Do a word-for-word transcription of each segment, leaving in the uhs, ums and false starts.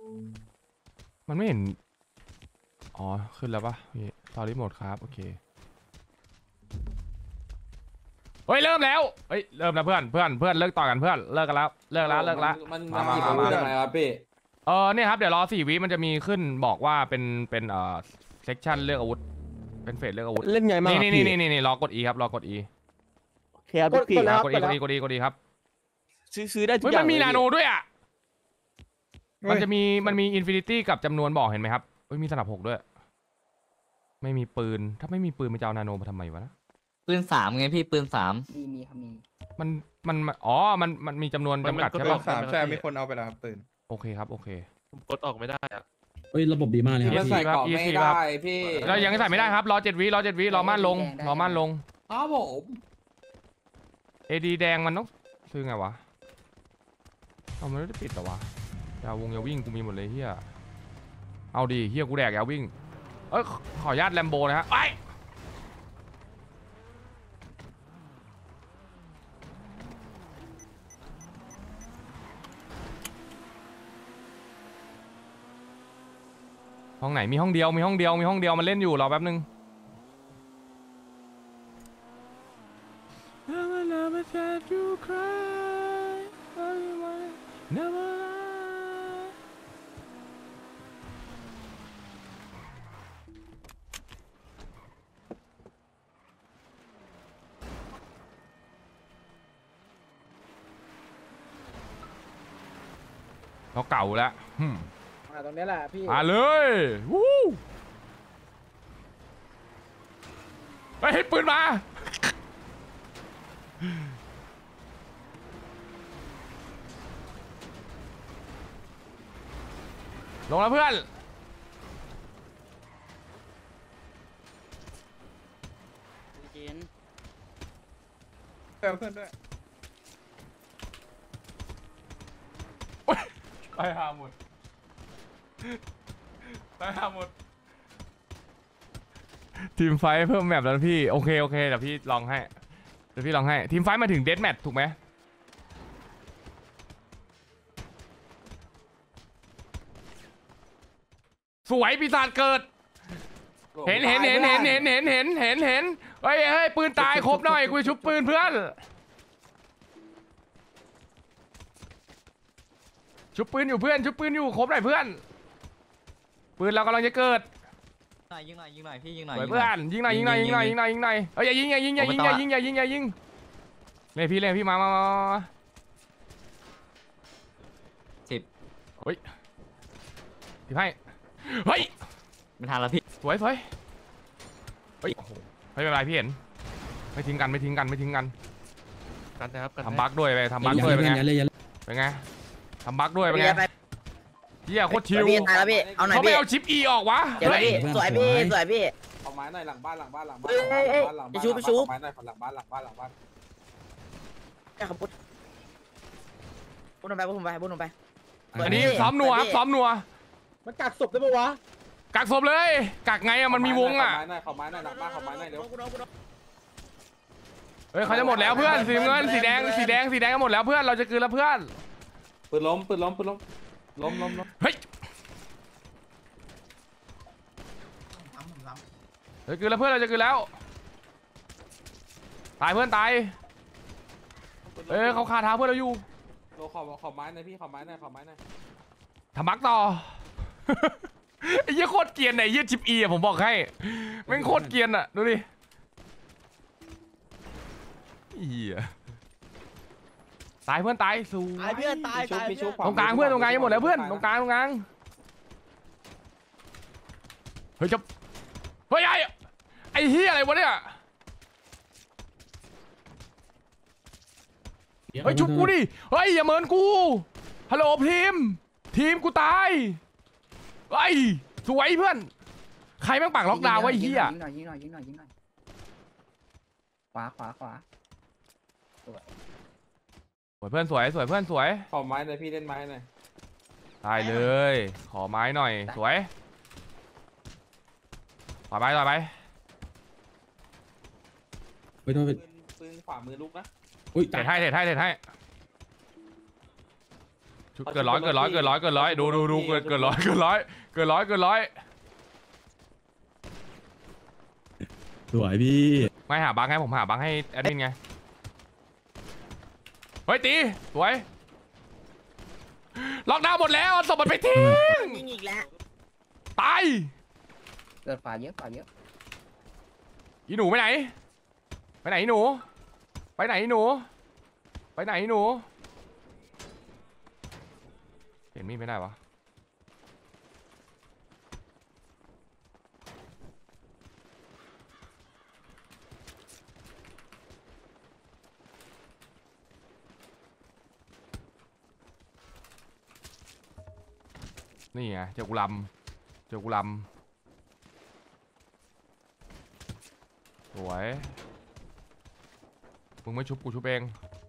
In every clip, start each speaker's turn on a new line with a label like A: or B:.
A: มันไม่เห็นอ๋อขึ้นแล้วปะตอนรีโมทครับโอเคเฮ้ยเริ่มแล้วเฮ้ยเริ่มแล้วเพื่อนเพื่อนเพื่อนเลิกต่อกันเพื่อนเลิกกันแล้วเลิกแล้วเลิกแล้ว
B: มัน
A: มามา
B: กี่
A: มา
B: มา
A: มา
B: ทำไมครับพี่
A: เออเนี่ยครับเดี๋ยวรอสี่วิมันจะมีขึ้นบอกว่าเป็นเป็นเอ่อเซกชันเลือกอาวุธเป็นเฟสเลือกอาวุธ
C: เล่นไงมา
A: นี่นี่นี่นี่นี่รอกด E ครับรอกด E
C: เคลียร์พี่ปี
A: กด E กด E กด E กด E ครับ
C: ซื้อซื้อได้ทุก
A: เฮ้ย
C: อย่า
A: มั
C: ง
A: นมี
C: เลย
A: นาโนด้วยอ่ะมันจะมีมันมีอินฟินิตี้กับจำนวนบอกเห็นไหมครับเฮ้ยมีสนับหกด้วยไม่มีปืนถ้าไม่มีปืนมันจะเอานาโนมาทำไมวะนะ
D: ปืนสามไงพี่ปืนสาม
E: มีมีครับมี
A: มันมันอ๋อมันมันมีจำนวนจำกัดใช่ปะ
F: สามใช่มีคนเอาไปแล้วครับปืน
A: โอเคครับโอเค
G: ผมกดออกไม่ได้อะ
H: เฮ้ยระบบดีมากเลยค
B: มั
H: รั
B: น
H: บ
B: ใส่
H: พี่
B: เกาะ
A: อี
B: ไม่
A: ซี่ครับ
B: ได้พี่
A: เรายังใส่ไม่ได้ครับรอเจ็ดวิรอเจ็ดวิรอม่านลงรอม่านลง
B: ครับผม
A: เอดีแดงมันต้องซื้อไงวะเอามันไม่ได้ปิดเหรอวะยาวงยาวิ่งกูมีหมดเลยเฮียเอาดีเฮียกูแดกยาวิ่งเอ้ยขออนุญาตแลมโบนะฮะไปห้องไหนมีห้องเดียวมีห้องเดียวมีห้องเดียวมันเล่นอยู่รอแป๊บนึงเขาเก่าแล้ว
E: อ่าตรงนี้แหละพี่
A: มาเลยวู้ไปให้ปืนมาลงแล้วเพื่อน
F: เติมเพื่อนด้วย
A: ไปหาหมดไปหาหมดทีมไฟเพิ่มแมปแล้วพี่โอเคโอเคเดี๋ยวพี่ลองให้เดี๋ยวพี่ลองให้ทีมไฟมาถึงเดธแมทถูกไหมสวยปีศาจเกิดเห็นเห็นเห็นเห็นเห็นเห็นเห็นเห็นเห็นเฮ้ยเฮ้ยปืนตายครบหน่อยกูชุบปืนเพื่อนชุบปืนอยู่เพื่อนชุบปืนอยู่ครบหน่อยเพื่อนปืนเรากำลังจะเกิด
D: ยิงหน่อยยิงหน่อยพี่ยิงหน่อย
A: เพื่อนยิงหน่อยยิงหน่อยยิงหน่อยยิงหน่อยยิงหน่อยเฮ้ยอย่ายิงอย่ายิงอย่ายิงอย่ายิงอย่ายิงอย่ายิงเลยพี่เลยพี่มามามา
D: สิบ
A: เฮ้ยพี่ให้เฮ้ย
D: ไม่ทันแล้วพี่
A: สวยสวยเฮ้ยไม่เป็นไรพี่เห็นไม่ทิ้งกันไม่ทิ้งกันไม่ทิ้งกัน
G: กันนะครับกัน
A: ทำบั๊กด้วยไปทำบั๊กด้วยเป็นไงเป็นไงทำบั๊กด้วยเป็นไงเฮียโคตรชิว
E: พี่ตายแล้วพี่เอาไหน
A: เขาไม่
E: พี่
A: เอาชิปอีออกวะ
E: เดี๋ยวนะพี่สวยพี่สวยพี่
B: เอาไม้หน่อยหลังบ้านหลังบ้านหลังบ้าน
E: เอ้ยเอ้ยเอ้ย
B: หลัง
E: ไป
B: บ้าน
E: ชูไปชู
B: ไม้หน่อยหลังบ้านหลังบ้านหลังบ้าน
E: เนี่ยครับพุทธพุทธลงไปพุทธลงไปพุทธลงไป
A: อันนี้ซ้อมนัวครับซ้อมนัว
E: มันกักศพได้ปะวะ
A: กักศพเลยกักไงอะมันมีวงอะ
B: ขอไม้หน่อยขอไม้หน่อยหลังบ้านขอไม้หน่อยเร็ว
A: เฮ้ยเขาจะหมดแล้วเพื่อนสีเงินสีแดงสีแดงสีแดงก็หมดแล้วเพื่อนเราจะคืนแล้วเพื่อน
B: ปืนล้มปืนล้มปืนล้มล้มล้มล้ม
A: เฮ้ยเฮ้ยคืนแล้วเพื่อนเราจะคืนแล้วตายเพื่อนตายเฮ้ยเขาคาท้าเพื่อนเราอยู่
B: โลขอขอไม้หน่อยพี่ขอไม้หน่อยขอไม้หน่อย
A: ทำบักต่อ ไอ้เหี้ยโคตรเกรียนไอ้เหี้ยชิปอีอะผมบอกให้แม่งโคตรเกรียนอะดูดิเหี้ยตายเพื่อนตายสู้
C: ตายเพื่อนตาย
B: ชุบ
C: ตาย
B: พี่ชุบ
A: ตรงกลางเพื่อนตรงกลางยังหมดแล้วเพื่อนตรงกลางตรงกลางเฮ้ยจะเฮ้ยไอ้ไอ้เหี้ยอะไรวะเนี่ยเฮ้ยชุบกูดิเฮ้ยอย่าเมินกูฮัลโหลทีมทีมกูตายเฮ้ยสวยเพื่อนใครแม่งปากล็อกดาวน์ไว้เหี้ย
E: ยิงหน่อยยิงหน่อยยิงหน่อยยิงหน่อยขวาขวาขวา
A: สวยเพื่อนสวยสวยเพื่อนสวย
B: ขอไม้หน่อยพี่เล่นไม้หน่อย
A: ได้เลยขอไม้หน่อยสวยต่อไปต่อไป
H: ไปโทษ
B: ปืนปืนขวามือลุกนะ
H: อุ้ย
A: เทรดให้เทรดให้เทรดให้ชุดเกินร้อยเกินร้อยเกินร้อยเกินร้อยดูดูดูเกินเกินร้อยเกินร้อยเกินร้อยเกินร้อย
H: สวยพี่
A: ไม่หาบังให้ผมหาบังให้แอดมินไงเฮ้ยตีสวยล็อกดาวน์หมดแล้วเอาศพมันไปทิ้ง
E: ยิงอีกแล้ว
A: ตาย
E: เกิดฝาเยอะฝาเยอะ
A: อีหนูไปไหนไปไหนอีหนูไปไหนอีหนูไปไหนอีหนูเห็นมีดไม่ได้วะนี่ไงเจ้ากุลำเจ้ากุลำสวยมึงไม่ชุบกูชุบเอง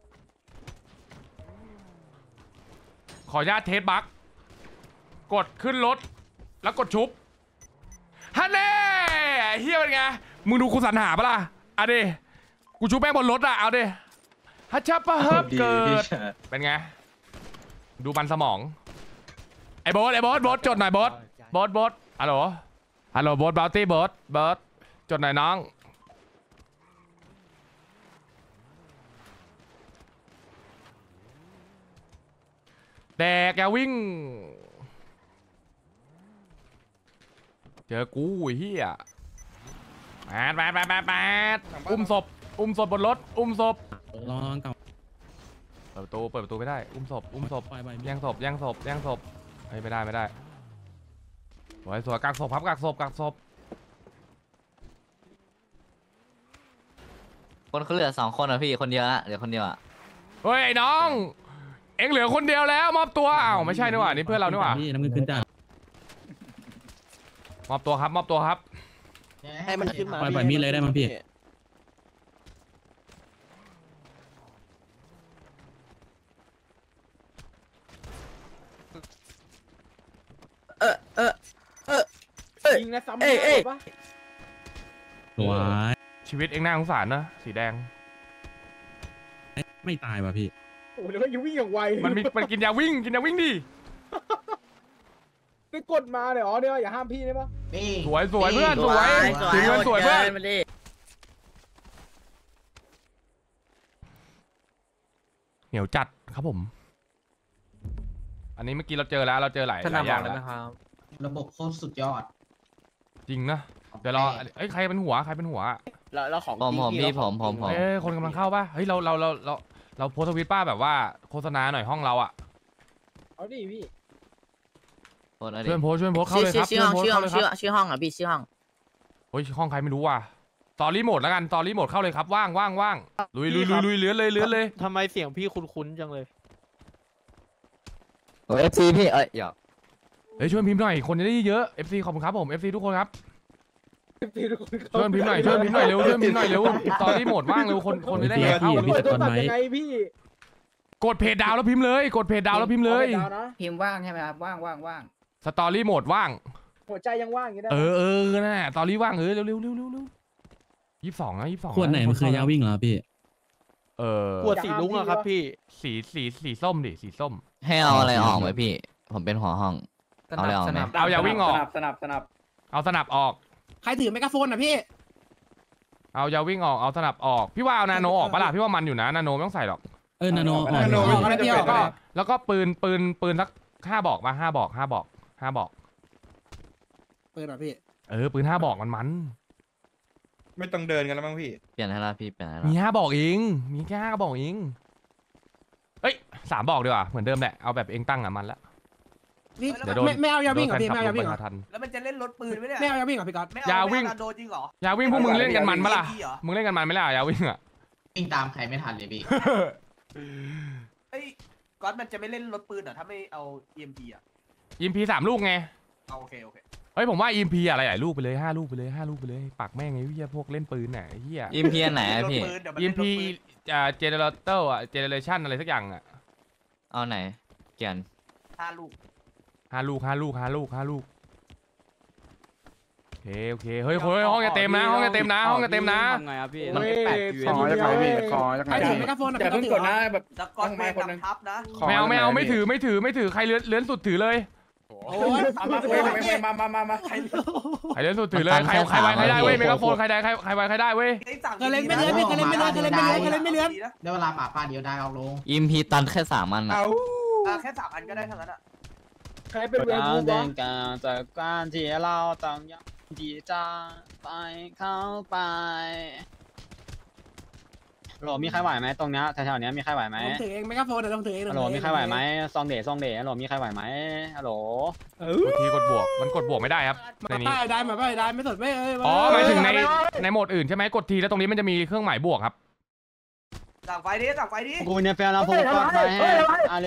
A: ขออนุญาตเทสบัคกดขึ้นรถแล้วกดชุบฮันเน่เฮียเป็นไงมึงดูกูสรรหาปะล่ะเอาดิกูชุบแม่งบนรถอะเอาดิฮัชชับปะเฮิบเกิดเป็นไงดูมันสมองไอ้โบ๊ทไอ้โบ๊ทโบ๊ทจดหน่อยโบ๊ทโบ๊ทโบ๊ทฮัลโหลฮัลโหลโบ๊ทบาวตี้โบ๊ทโบ๊ทจดหน่อยน้องแดกอย่าวิ่งเจอกูไอ้เหี้ยแปดแปดแปดแปดแปดอุ้มศพอุ้มศพบนรถอุ้มศพ
H: ลองลองเก่า
A: เปิดประตูเปิดประตูไม่ได้อุ้มศพอุ้มศพ
H: ปล่อยไป
A: แย่งศพแย่งศพแย่งศพเฮ้ยไม่ได้ไม่ได้สวยสวยกักศพครับกักศพกักศพ
D: คนเขาเหลือสองคนอ่ะพี่คนเดียวละเหลือคนเดียวอ่ะ
A: เฮ้ยไอ้น้องเอ็งเหลือคนเดียวแล้วมอบตัวอ้าวไม่ใช่นี่หว่านี่เพื่อนเรานี่หว่า
H: พี่น้ำเงินขึ้นจ้าม
A: อบตัวครับมอบตัวครับ
C: ให้มันขึ้นมา
H: ปล่อยปล่อยมีดเลยได้มั้ยพี่
E: เออเออเออเออ
B: ยิงนะซ้ำ
E: เอ้ยเอ้ย
B: ปะ
H: สวย
A: ชีวิตเอ็งน่าสงสารนะสีแดง
H: ไม่ตายว่ะพี่
B: โอ้โหเดี๋ยวมันยังวิ่งอย่างไว
A: มันมีมันกินยาวิ่งกินยาวิ่งดิ
B: ไปกดมาเลยอ๋อเนี่ยอย่าห้ามพี่ได้ปะ
A: สวยสวยเพื่อนสวย
E: สวย
A: ถึงเงินสวยเพื่อน
E: มาดิ
A: เหนียวจัดครับผม อันนี้เมื่อกี้เราเจอแล้วเราเจอหลายหลายอย่างแล้ว
I: ระบบโคตรสุดยอด
A: จริงนะเดี๋ยวรอเอ้ยใครเป็นหัวใครเป็นหัว
C: แล้วแล้วของ
D: ผมผม
C: จริง
D: พี่ผมผมผม
A: เอ้ยคนกำลังเข้าป่ะเฮ้ยเราเราเราเราเราโพสต์ทวิตป้าแบบว่าโฆษณาหน่อยห้องเราอ่ะ
B: เอาดิพี่
D: โคนอะไร
A: ช่วยโพสต์ช่วยโพสต์เข้าเลยครับ
E: ชื่อห้อง
A: ช่วย
E: ชื่อ
A: โพ
E: ห้
A: ส
E: อง
A: ต์เข้าเลยค
E: ชื่อ
A: รับ
E: ชื่อห้องอ่ะพี่ชื่อห้อง
A: โอ้ยห้องใครไม่รู้ว่ะตอรี่โหมดแล้วกันตอรี่โหมดเข้าเลยครับว่างว่างว่างลุยลุยลุยลุยเลื้อนเลยเลื้อนเลย
C: ทำไมเสียงพี่คุ้นๆจังเลย
D: โอ้เอฟซีพี่เอ้ยหยอก
A: เฮ้ยช่วยพิมพ์หน่อยคนจะได้เยอะ เอฟ ซี ขอบคุณครับผม เอฟ ซี ทุกคนครับ
B: พี่ทุกคน
A: ช่วยพิมพ์หน่อยช่วยพิมพ์หน่อยเร็วช่วยพิมพ์หน่อยเร็วตอรี่โหมดว่างเร็วคนคนไม่ได้แห่เข้า
H: พี่พี่ตะกอนไหม
B: ยังไงพี่
A: กดเพจดาวแล้วพิมพ์เลยกดเพจดาวแล้วพิมพ์เลย
B: อาไปดาวนะ
E: พิมพ์ว่างใช่ไหมครับว่างว่างว่าง
A: สตอรี่โหมดว่าง
B: หัวใจยังว่างอยู่ได้
A: เออเออนั่นแหละตอรี่ว่างเออเร็วเร็วเร็วเร็วเร็วยี่สิบสองนะยี่สิบสอง
H: ขวดไหนมันคือยาวิ่งเหรอพี่
A: เออ
C: ขวดสีลุ้งอะครับพี่
A: สีสีสีส้มดิสีส้ม
D: ให้เอาอะไรออกไหมพี่ ผมเป็นหัวห้อง เอาอะไรออกไหม
A: เอาอย่าวิ่งออก
B: สนับสนับ
A: เอาสนับออก
I: ใครถือไมโครโฟนอ่ะพี่
A: เอาอย่าวิ่งออกเอาสนับออกพี่ว่าเอานาโนออกปะล่ะพี่ว่ามันอยู่นะนาโนไม่ต้องใส่หรอก
H: เออนาโนออก
F: นาโน
H: เลย
F: ไม่ได้
A: แล้ว
F: เป็
A: ก็
F: น
A: แล้วก็ปืนปืนปืนสักห้าบอกมาห้าบอกห้าบอกห้าบอก
I: เปิดอ่ะพี่
A: เออปืนห้าบอกมันมัน
F: ไม่ต้องเดินกันแล้วมั้งพี่
D: เปลี่ยนให้ละพี่เปลี่ยนให้ละ
A: มีห้าบอกเองมีแค่ห้าบอกเองเอ้ยสามบอกดีกว่าเหมือนเดิมแหละเอาแบบเองตั้งอ่ะมันละ
I: นี่
A: เดี๋ยวโดน
I: ไม่ไม่เอายาวิ่งเหรอ
A: โดน
I: พี่
A: แฟน
I: ไม่
A: คลั
I: เอา
A: บ
I: ยาวิ่งเหรอ
A: ลงไปหาทัน
J: แล้วมันจะเล่นรถปืนไหมเนี่ย
I: ไม่เอายาวิ่งเหรอพี่ก๊อต
J: ไม่
A: ยา
J: เอา
A: วิ่ง
J: ไม่เอานาโดจริงเหรอ
A: ยาวิ่งพวกมึงเล่นกันมันปะล่ะ
J: เอ็มพีเหรอ
A: มึงเล่นกันมันไหม่ล่ะยาวิ่งอ่ะ
I: วิ่งตามใครไม่ทันเลยพี่
J: เอ้ยก๊อตมันจะไม่เล่นรถปืนเหรอถ้าไม่เอา เอ็ม พี อ่ะ
A: อิมพีสามลูกไง
J: เอาโอเคโอเค
A: เฮ้ยผมว่าอิมพีอะไรหลายลูกไปเลยห้าลูกไปเลยห้าลูกไปเลยปากแม่งไอ้เหี้ยพวกเล่นปืนน่ะไอ้เหี้ย
D: อิมเพียนไหนอะพี่
J: รถปืนเดี๋ยวมัน
A: อิ
J: เล่
A: ม
J: นรถ
A: พี
J: ปืน
A: อ่าเจเนเรเตอร์อ่ะเจเนเรชันอะไรสักอย่างอ่ะ
D: เอาไหน เกียน
J: ห้าลูก
A: ห้าลูกห้าลูกห้าลูกห้าลูกเคโอเคเฮ้ยเฮ้ยห้องจะเต็มนะห้องจะเต็มนะห้องจะเต็มนะ
C: ทำไงครับพี่
B: เฮ้ย
I: ขอจะไหนพี่ขอจะไหน
B: ใคร
I: ถื
B: ถื
I: อ
B: อ
I: เม
B: ไม่
I: กาโฟนอ่ะ
F: อย่าเพิ่งกดนะแบบ
J: สกอตแมน
F: คนหนึ่ง
J: นำทัพนะ
A: ไม่เอาไม่เอาไม่ถือไม่ถือไม่ถือใครเลื้อนเลื้อนสุดถือเลย
I: โอ้ย
F: เอามาคุยคุยมามามามา
J: ใคร
A: ใครเลื้อนสุดถือเลยใครใครไวใครได้เว้ยเมกะโฟนใครได้ใครใครไวใครได้เว้ย
J: ไอ้สั่ง
I: เคยเล่นไม่เลื้อนพี่เคยเล่นไม่เลื้อนเคยเล่นไม่เลื้อนเคยเล่นไม่เลื้อน
E: ได้เวลาหมาป่าเดียวได้เอาลง
D: อิมพีตันแค่สามอันอะ
F: เอา
J: อ่ะแค่สามอันก็ได้ทั้งนั้นอ่ะ
B: ใครเป็นเวรบูบอ
C: การจากการที่เราต้องยอมที่จะไปเข้าไปโหลมีใครไหวไหมตรงเนี้ยแถวๆเนี้ยมีใครไหวไหม
I: ผมถือเองเมกาโฟนอ่ะต้องถือเอง
C: ฮัลโหลมีใครไหวไหมซองเดซองเดฮัลโหลมีใครไหวไหมฮัลโหล
A: กดทีกดบวกมันกดบวกไม่ได้ครับ
I: มา
A: ในนี้
I: ป้ายได้มาป้ายได้ไม่สนไม่เอ้ย
A: อ๋อหมายถึงในในโหมดอื่นใช่ไหมกดทีแล้วตรงนี้มันจะมีเครื่องหมายบวกครับ
J: สั่งไฟดิสั่งไฟดิ
C: กูเนี่ยแฟนเราผมก็ไปให้อะไรไป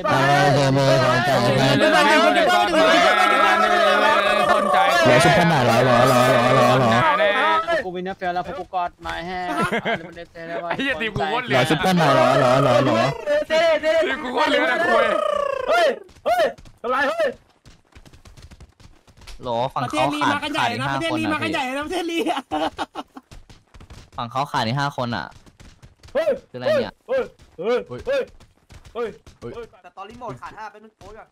A: คนใจ
D: รอชุบขนาดรอรอรอรอรอรอ
A: แน่
C: กูวินเนี่ยแฟนเราผมก็กอดมาให้มันได้เซแล้ว
A: ไอ้เหี้ยทีมกูโคตรเหลื
D: ร
A: อ
D: อชุบขนาดรอรอรอรอ
A: ทีมกูโคตรเหลือนะคุย
B: เฮ้ยเฮ้ยทำไรเฮ้ย
D: รอฝั่ง
I: ประเท
D: เขา
I: ศลี
D: ขาด
I: มากันให
D: ขา
I: ญ่
D: ดอีก
I: นะ
D: ห้า
I: ประเทศ
D: คน
I: ลี
D: อะ
I: มากัน
D: พี่
I: ใหญ่นะประเทศลี
D: ฝั่งเขาขาดอีกห้าคนอะ
B: เฮ้ย
D: คืออะไรเนี่ย
B: เฮ้ยเฮ้ยเฮ้ยเฮ้ยเฮ้ย
J: แต่ตอนรีโมทขาดห้าเป็นนึงโค้ดก่อน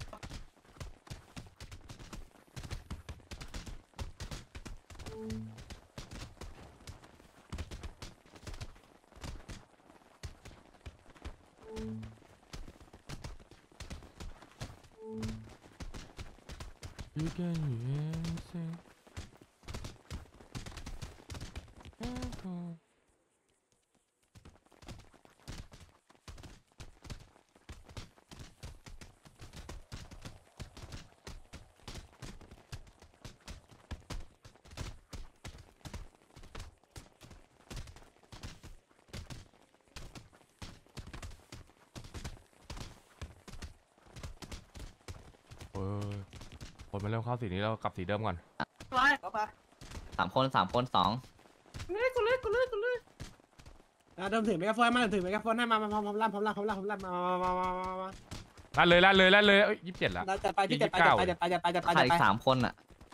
A: You can say เออคนมันเริ่มเข้าสีนี้แล้วกลับสีเดิมก่อน
J: ก็มา
D: สามคนสามคนสอง
I: เดิมถือเมกาโฟนมาถือเมกาโฟนให้มามาพร้อมพร้อมลั่นพร้อมลั่นพร้อมลั่นพร้อมลั่นมามามามามา
A: ลั่นเลยลั่นเลยลั่นเลยเอ้ยยี่สิบเจ็ดละ
I: จัดไปพี่จัดไปจัดไปจัดไปจัดไปจัดไป
D: ขา
I: จั
D: ด
I: ด
D: อี
I: ไป
D: กสามคนอะ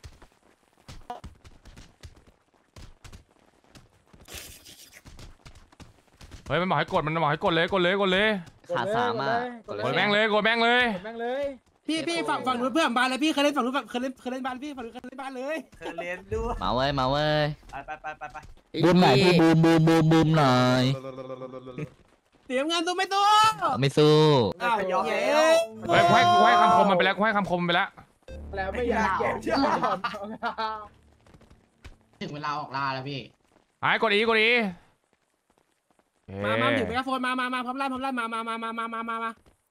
A: เฮ้ยมันบอกให้กดมันบอกให้กดเลยกดเลยกดเลย
D: ขาดสามอะ
B: กด
A: กดแม่งเลยกดแม่งเลย
B: กดแม่งเลย
I: พี่พี่ฝั่งฝั่งนู้นเพื่อนบ้านเลยพี่เคยเล่นฝั่งนู้นเคยเล่นเคยเล่นบ้านพี่ฝั่งนู้นเคยเล่นบ้านเลย
J: เคยเรียนดู
D: มาเว้ยมาเว้ย
J: ไปไปไปไปไป
D: บูมหน่อยพี่บูมบูมบูมบูมหน่อย
I: เตรียมงานตัวไม่ตัว
D: ไม่สู้
I: อ้าว
J: ยอม
I: เย้
A: เฮ้ยกูให้กูให้คำคมมันไปแล้วกูให้คำคมมันไปแล้ว
B: แล้วไม่อยากแก่เชื่อ
E: ถึงเวลาออกล่าแล้วพี่
A: หายกดอีกดอี
I: มามาถือเมกาโฟนมามามาพร้อมลั่นพร้อมลั่นมามามามามามามามา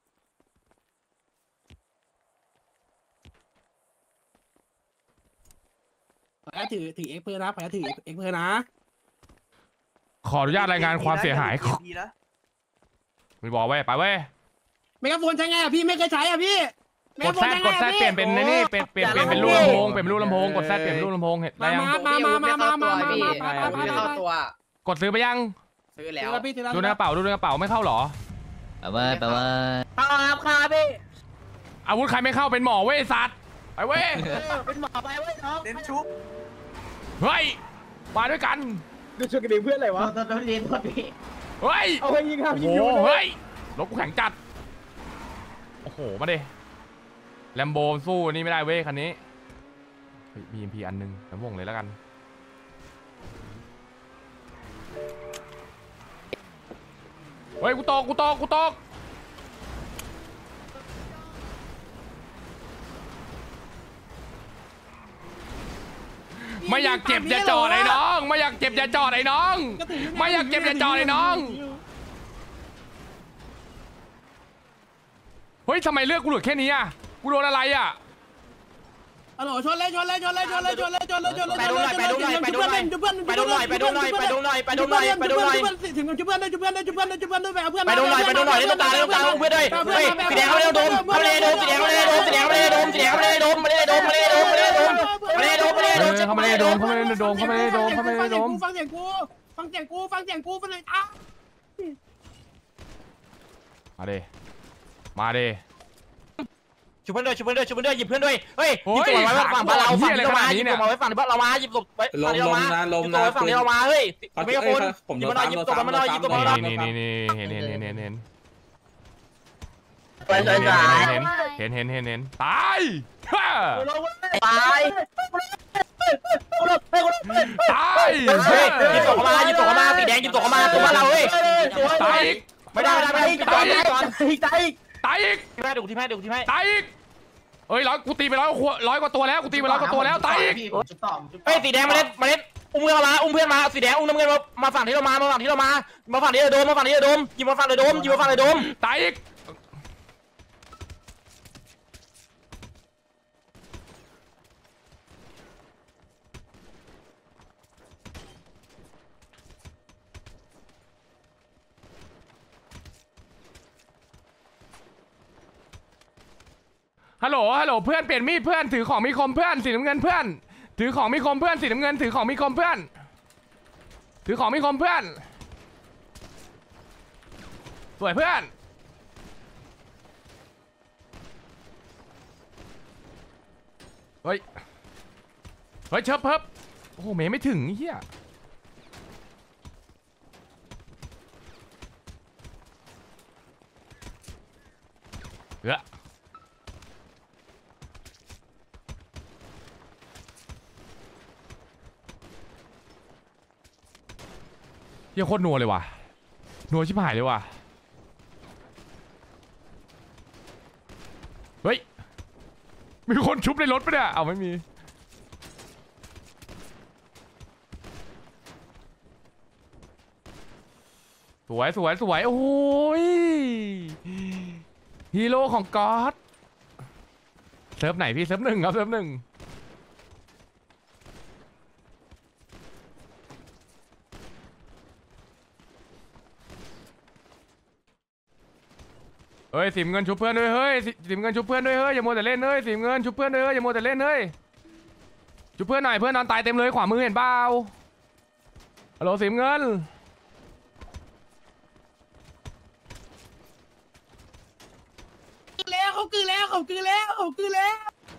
I: ขออนุญาตถือถือเอ็กเพอร์นะขออนุญาตถือเอ็กเพอร์นะ
A: ขออนุญาตรายงานความเสียหาย
J: ดีนะ
A: ไม่บอกเว้ยไปเว้ย
I: เมกาโฟนใช้ไงอ่ะพี่ไม่เคยใช้อ่ะพี่
A: กดแซดกดแซดเปลี่ยนเป็นในนี่เปลี่ยนเปลี่ยนเปลี่ยนเป็นรูปลำโพงเปลี่ยนเป็นรูปลำโพงกดแซดเปลี่ยนเป็นรูปลำโพงเห็นได้
I: มา
A: ยัง
I: มามามามามามามามามามา
C: ไม่เข้าตัว
A: กดซื้อไปยัง
C: ซื้อ
I: แล้
C: แล้ว ว
I: พี่ถือแล้ว
A: ดูในกระเป๋าดูในกระเป๋าไม่เข้าหรอ
D: ไปเว้ยไปเว้ย
E: ครับครับพี่
A: อาวุธใครไม่เข้าเป็นหมอเว้ยสัตว์ไปเว้ย
E: เป็นหมอไปเว้ยน้อง
J: เน้นชุบ
A: เฮ้ยมาด้วยกัน
B: ดูชวนกันเองเพื่อนอะไรวะ
E: ตัวตัวเรียนตัวพี่
A: เฮ้ย
B: เอาไปยิงครับ
A: โอ้
B: ยิ
A: โห
B: งอยู่
A: เฮ้ยรถกูแข็งจัดโอ้โหมาดิแลมโบสู้นี่ไม่ได้เว้ยคันนี้เฮ้ยมี เอ็ม พี อันนึงน้ำวงเลยแล้วกันเฮ้ยกูตกกูตกกูตกไม่อยากเจ็บอย่าจอดไอ้น้องไม่อยากเจ็บอย่าจอดไอ้น้องไม่อยากเจ็บอย่าจอดไอ้น้องเฮ้ยทำไมเลือกกูเหลือแค่นี้อ่ะกูโดนอะไรอ่ะ
I: ฮัลโหลชนเลยชนเลยชนเลยชนเลยชนเลยชนเลยชนเลย
C: ไปดูหน่อยไปดูหน่อยไปดูหน่อย
I: จุบเพื่อน
C: ไปดูหน่อยไปดูหน่อยไปดูหน่อยไปดูหน่อยไปดูหน่อย
I: ถึงจุบเพื่อนได้จุบเพื่อนได้จุบเพื่อนได้จุบเพื่อนได้ไปเอาเพื่อน
C: ไปดูหน่อยไปดูหน่อยเล่นตุ๊กตาเล่นตุ๊กตาลงเพื่อนด้วยเฮ้ยสีแดงเขาไม่ได้โดมเขาไม่ได้โดมสีแดงเขาไม่ได้โดมสีแดงเขาไม่ได้โดมสีแดงเขาไม่ได้โดมไม่ได้โดมไม่ได้โดมไม่ได้โดมไม่ได้โดมไม่ได้โดม
A: เขาไม่ได้โดนเขาไม่ได้โดนเขาไม่ได้โดนเขาไม่ได้โดน
I: ฟังเสียงกูฟังเสียงกูฟังเสียงกูฟังเลยอ่ะ
A: มาเดมาเด
C: ชุบเพื่อนด้วยชุบเพื่อนด้วยชุบเพื่อนด้วยหยิบเพื่อนด้วยเฮ้ยห
A: โอ้
C: ยิบ
A: ย
C: ตัวไว้ฝั่งบ้านเราฝั่งที่เรามาห
A: เหี้
C: ยิ
A: ย
C: บ
A: อะไรขนาดนี้
C: ตัวไว้ฝั่ง
A: เนี่
C: ที่
A: ย
C: เรามาหยิบตัวไว้ฝั่งที่เรามาหยิบตัวไว้ฝั่งที่เรามาเฮ้ยไม่ใช่คนหยิบมาหน่อยหยิบตัวมาหน่อยหยิบตัวมาหน่อย
A: นี่นี่นี่เห็นเห็นเห็นเห็นเห็น
E: ไปเลยสาย
A: เห็นเห็นเห็นเห็นตายฮ่า
E: ตาย
A: ตาย
C: เฮ้ยหยิบตัวเข้ามาหยิบตัวเข้ามาสีแดงหยิบตัวเข้ามาตัวบ้านเราเฮ้ย
A: ตายอีก
C: ไม่ได้ไม่ได้ไม่ได้
E: ตายตายตาย
A: ตายอีก
C: ที่แม่ดูที่แม่ดูที่แม่
A: ตายอีกเอ้ยร้อยกูตีไปร้อยร้อยกว่าตัวแล้วกูตีไปร้อยกว่าตัวแล้วตายอีก
C: เฮ้ยสีแดงมาเล่นมาเล่นอุ้มเพื่อนมาอุ้มเพื่อนมาสีแดงอุ้มน้ำเงินมามาฝั่งที่เรามามาฝั่งที่เรามามาฝั่งที่เราโดมมาฝั่งที่เราโดมหยิบมาฝั่งเราโดมหยิบมาฝั่งเราโดม
A: ตายอีกฮัลโหลฮัลโหลเพื่อนเปลี่ยนมีดเพื่อนถือของมีคมเพื่อนสีน้ำเงินเพื่อนถือของมีคมเพื่อนสีน้ำเงินถือของมีคมเพื่อนถือของมีคมเพื่อนสวยเพื่อนเฮ้ยเฮ้ยเชิบเพิบโอ้โหเมย์ไม่ถึงเฮียเฮ้ยเฮียโคตรนัวเลยว่ะนัวชิบหายเลยว่ะเฮ้ยมีคนชุบในรถปะเนี่ยเอาไม่มีสวยสวยสวยโอ้ยฮีโร่ของก๊อตเซิร์ฟไหนพี่เซิร์ฟหนึ่งครับเซิร์ฟหนึ่งเฮ้ยสิมเงินชุบเพื่อนด้วยเฮ้ยสิมเงินชุบเพื่อนด้วยเฮ้ยอย่ามัวแต่เล่นเฮ้ยสิมเงินชุบเพื่อนด้วยเฮ้ยอย่ามัวแต่เล่นเฮ้ยชุบเพื่อนหน่อยเพื่อนนอนตายเต็มเลยขวามือเห็นเปล่าฮัลโหลสิมเงิน
I: แล้วเขาคือแล้วเขาคือแล้วเขาคือแล้ว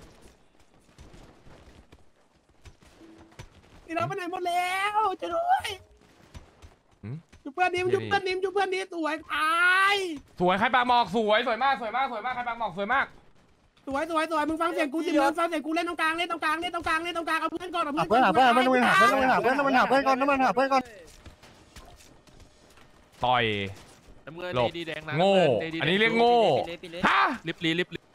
I: นี่เราไปไหนหมดแล้วจะด้วยจุเพื่อนนิ่มจุเพื่อนนิ่มจุเพื่อนนิ่มสวยตาย
A: สวยใครปากหมอกสวยสวยมากสวยมากสวยมากใครปากหมอกสวยมาก
I: สวยสวยสวยมึงฟังเสียงกูสิมึงฟังเสียงกูเล่นตรงกลางเล่นตรงกลางเล่นตรงกลางเล่นตรงกลางเอาเพื่อนก่อนเอาเพื่อน
E: เพื่อนหาเพื่อนมันต้องหาเพื่อนต้องหาเพื่อนต้องหาเพื่อนก่อนต้องหาเพื่อนก่อน
A: ต่อย
G: น้ำเงิน
A: หลบ
G: ดีแดงนะ
A: โง่อันนี้เรียกโง่ฮะ
G: ลิบลีลิบลี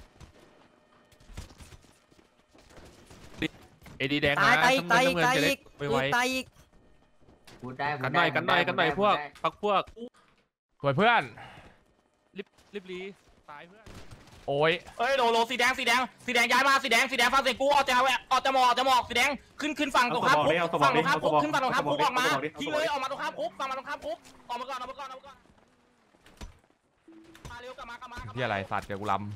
G: เอดีแดงนะ
E: ตายตาย
G: น้ำเงิน
E: ตาย
G: จะได้
E: อีก
G: ไปไว
E: ตายอีก
G: กันหน่อยกันหน่อยกันหน่อยพวกพักพวก
A: สวยเพื่อน
G: ลิบลิบลีตายเพื่อน
A: โอ้ย
C: เฮ้ยโลโลสีแดงสีแดงสีแดงย้ายมาสีแดงสีแดงฟังเสียงกูออกจากออกจากหมอกออกจากหมอกสีแดงขึ้นขึ้นฝั่งตรงข้ามคุกฝั่งตรงข้ามคุกขึ้นฝั่งตรงข้ามคุกออกมาทิ้งเลยออกมาตรงข้ามคุกฝั่งมาตรงข้ามคุกออกมาก่อนออกมาก่อนออกมาก่อนมาเร็วกลับมากลับมากลับมา
A: ที่อะไรสัตว์เดี๋ยวกูลำ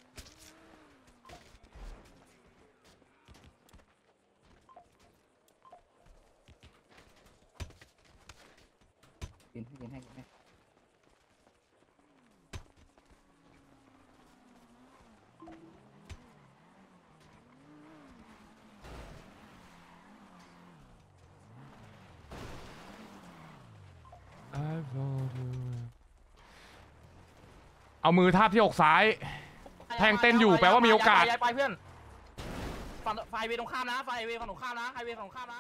A: เอามือทาบที่อกซ้าย แทงเต้นอยู่แปลว่ามีโอกาส
C: ย้ายไปเพื่อนฝั่งไฟเวตรงข้ามนะไฟเวฝั่งตรงข้ามนะไฮเวฝั่งตรงข้ามนะ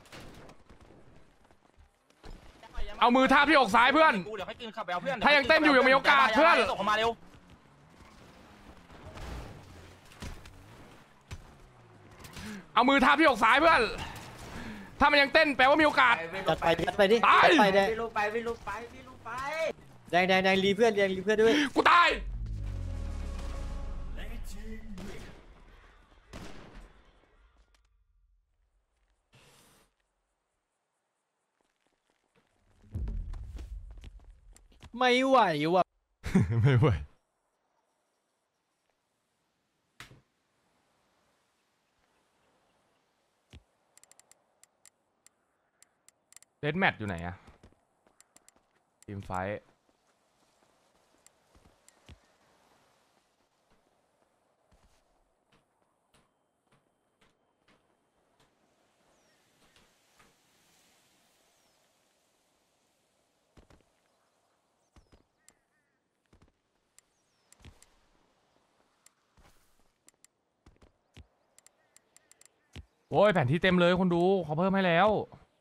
A: เอามือทาบที่อกซ้ายเพื่อน
C: เดี๋ยวให้กินขับไปเอาเพื่อน
A: ถ้ายังเต้นอยู่ยังมีโอกาสเพื่อน
C: ส่งมาเร็ว
A: เอามือทาบที่อกซ้ายเพื่อน ถ้ามันยังเต้นแปลว่ามีโอกาส
E: จัดไปจัดไปดิ
A: ตาย
E: ไปแดงวิลูไปวิลูไปวิลูไปแดงแดงแดงรีเพื่อนแดงรีเพื่อนด้วย
A: กูตาย
E: ไม่ไหวว่ะ
A: ไม่ไหวเดดแมทอยู่ไหนอะทีมไฟท์โอ้ยแผนที่เต็มเลยคนดูเขาเพิ่มให้แล้ว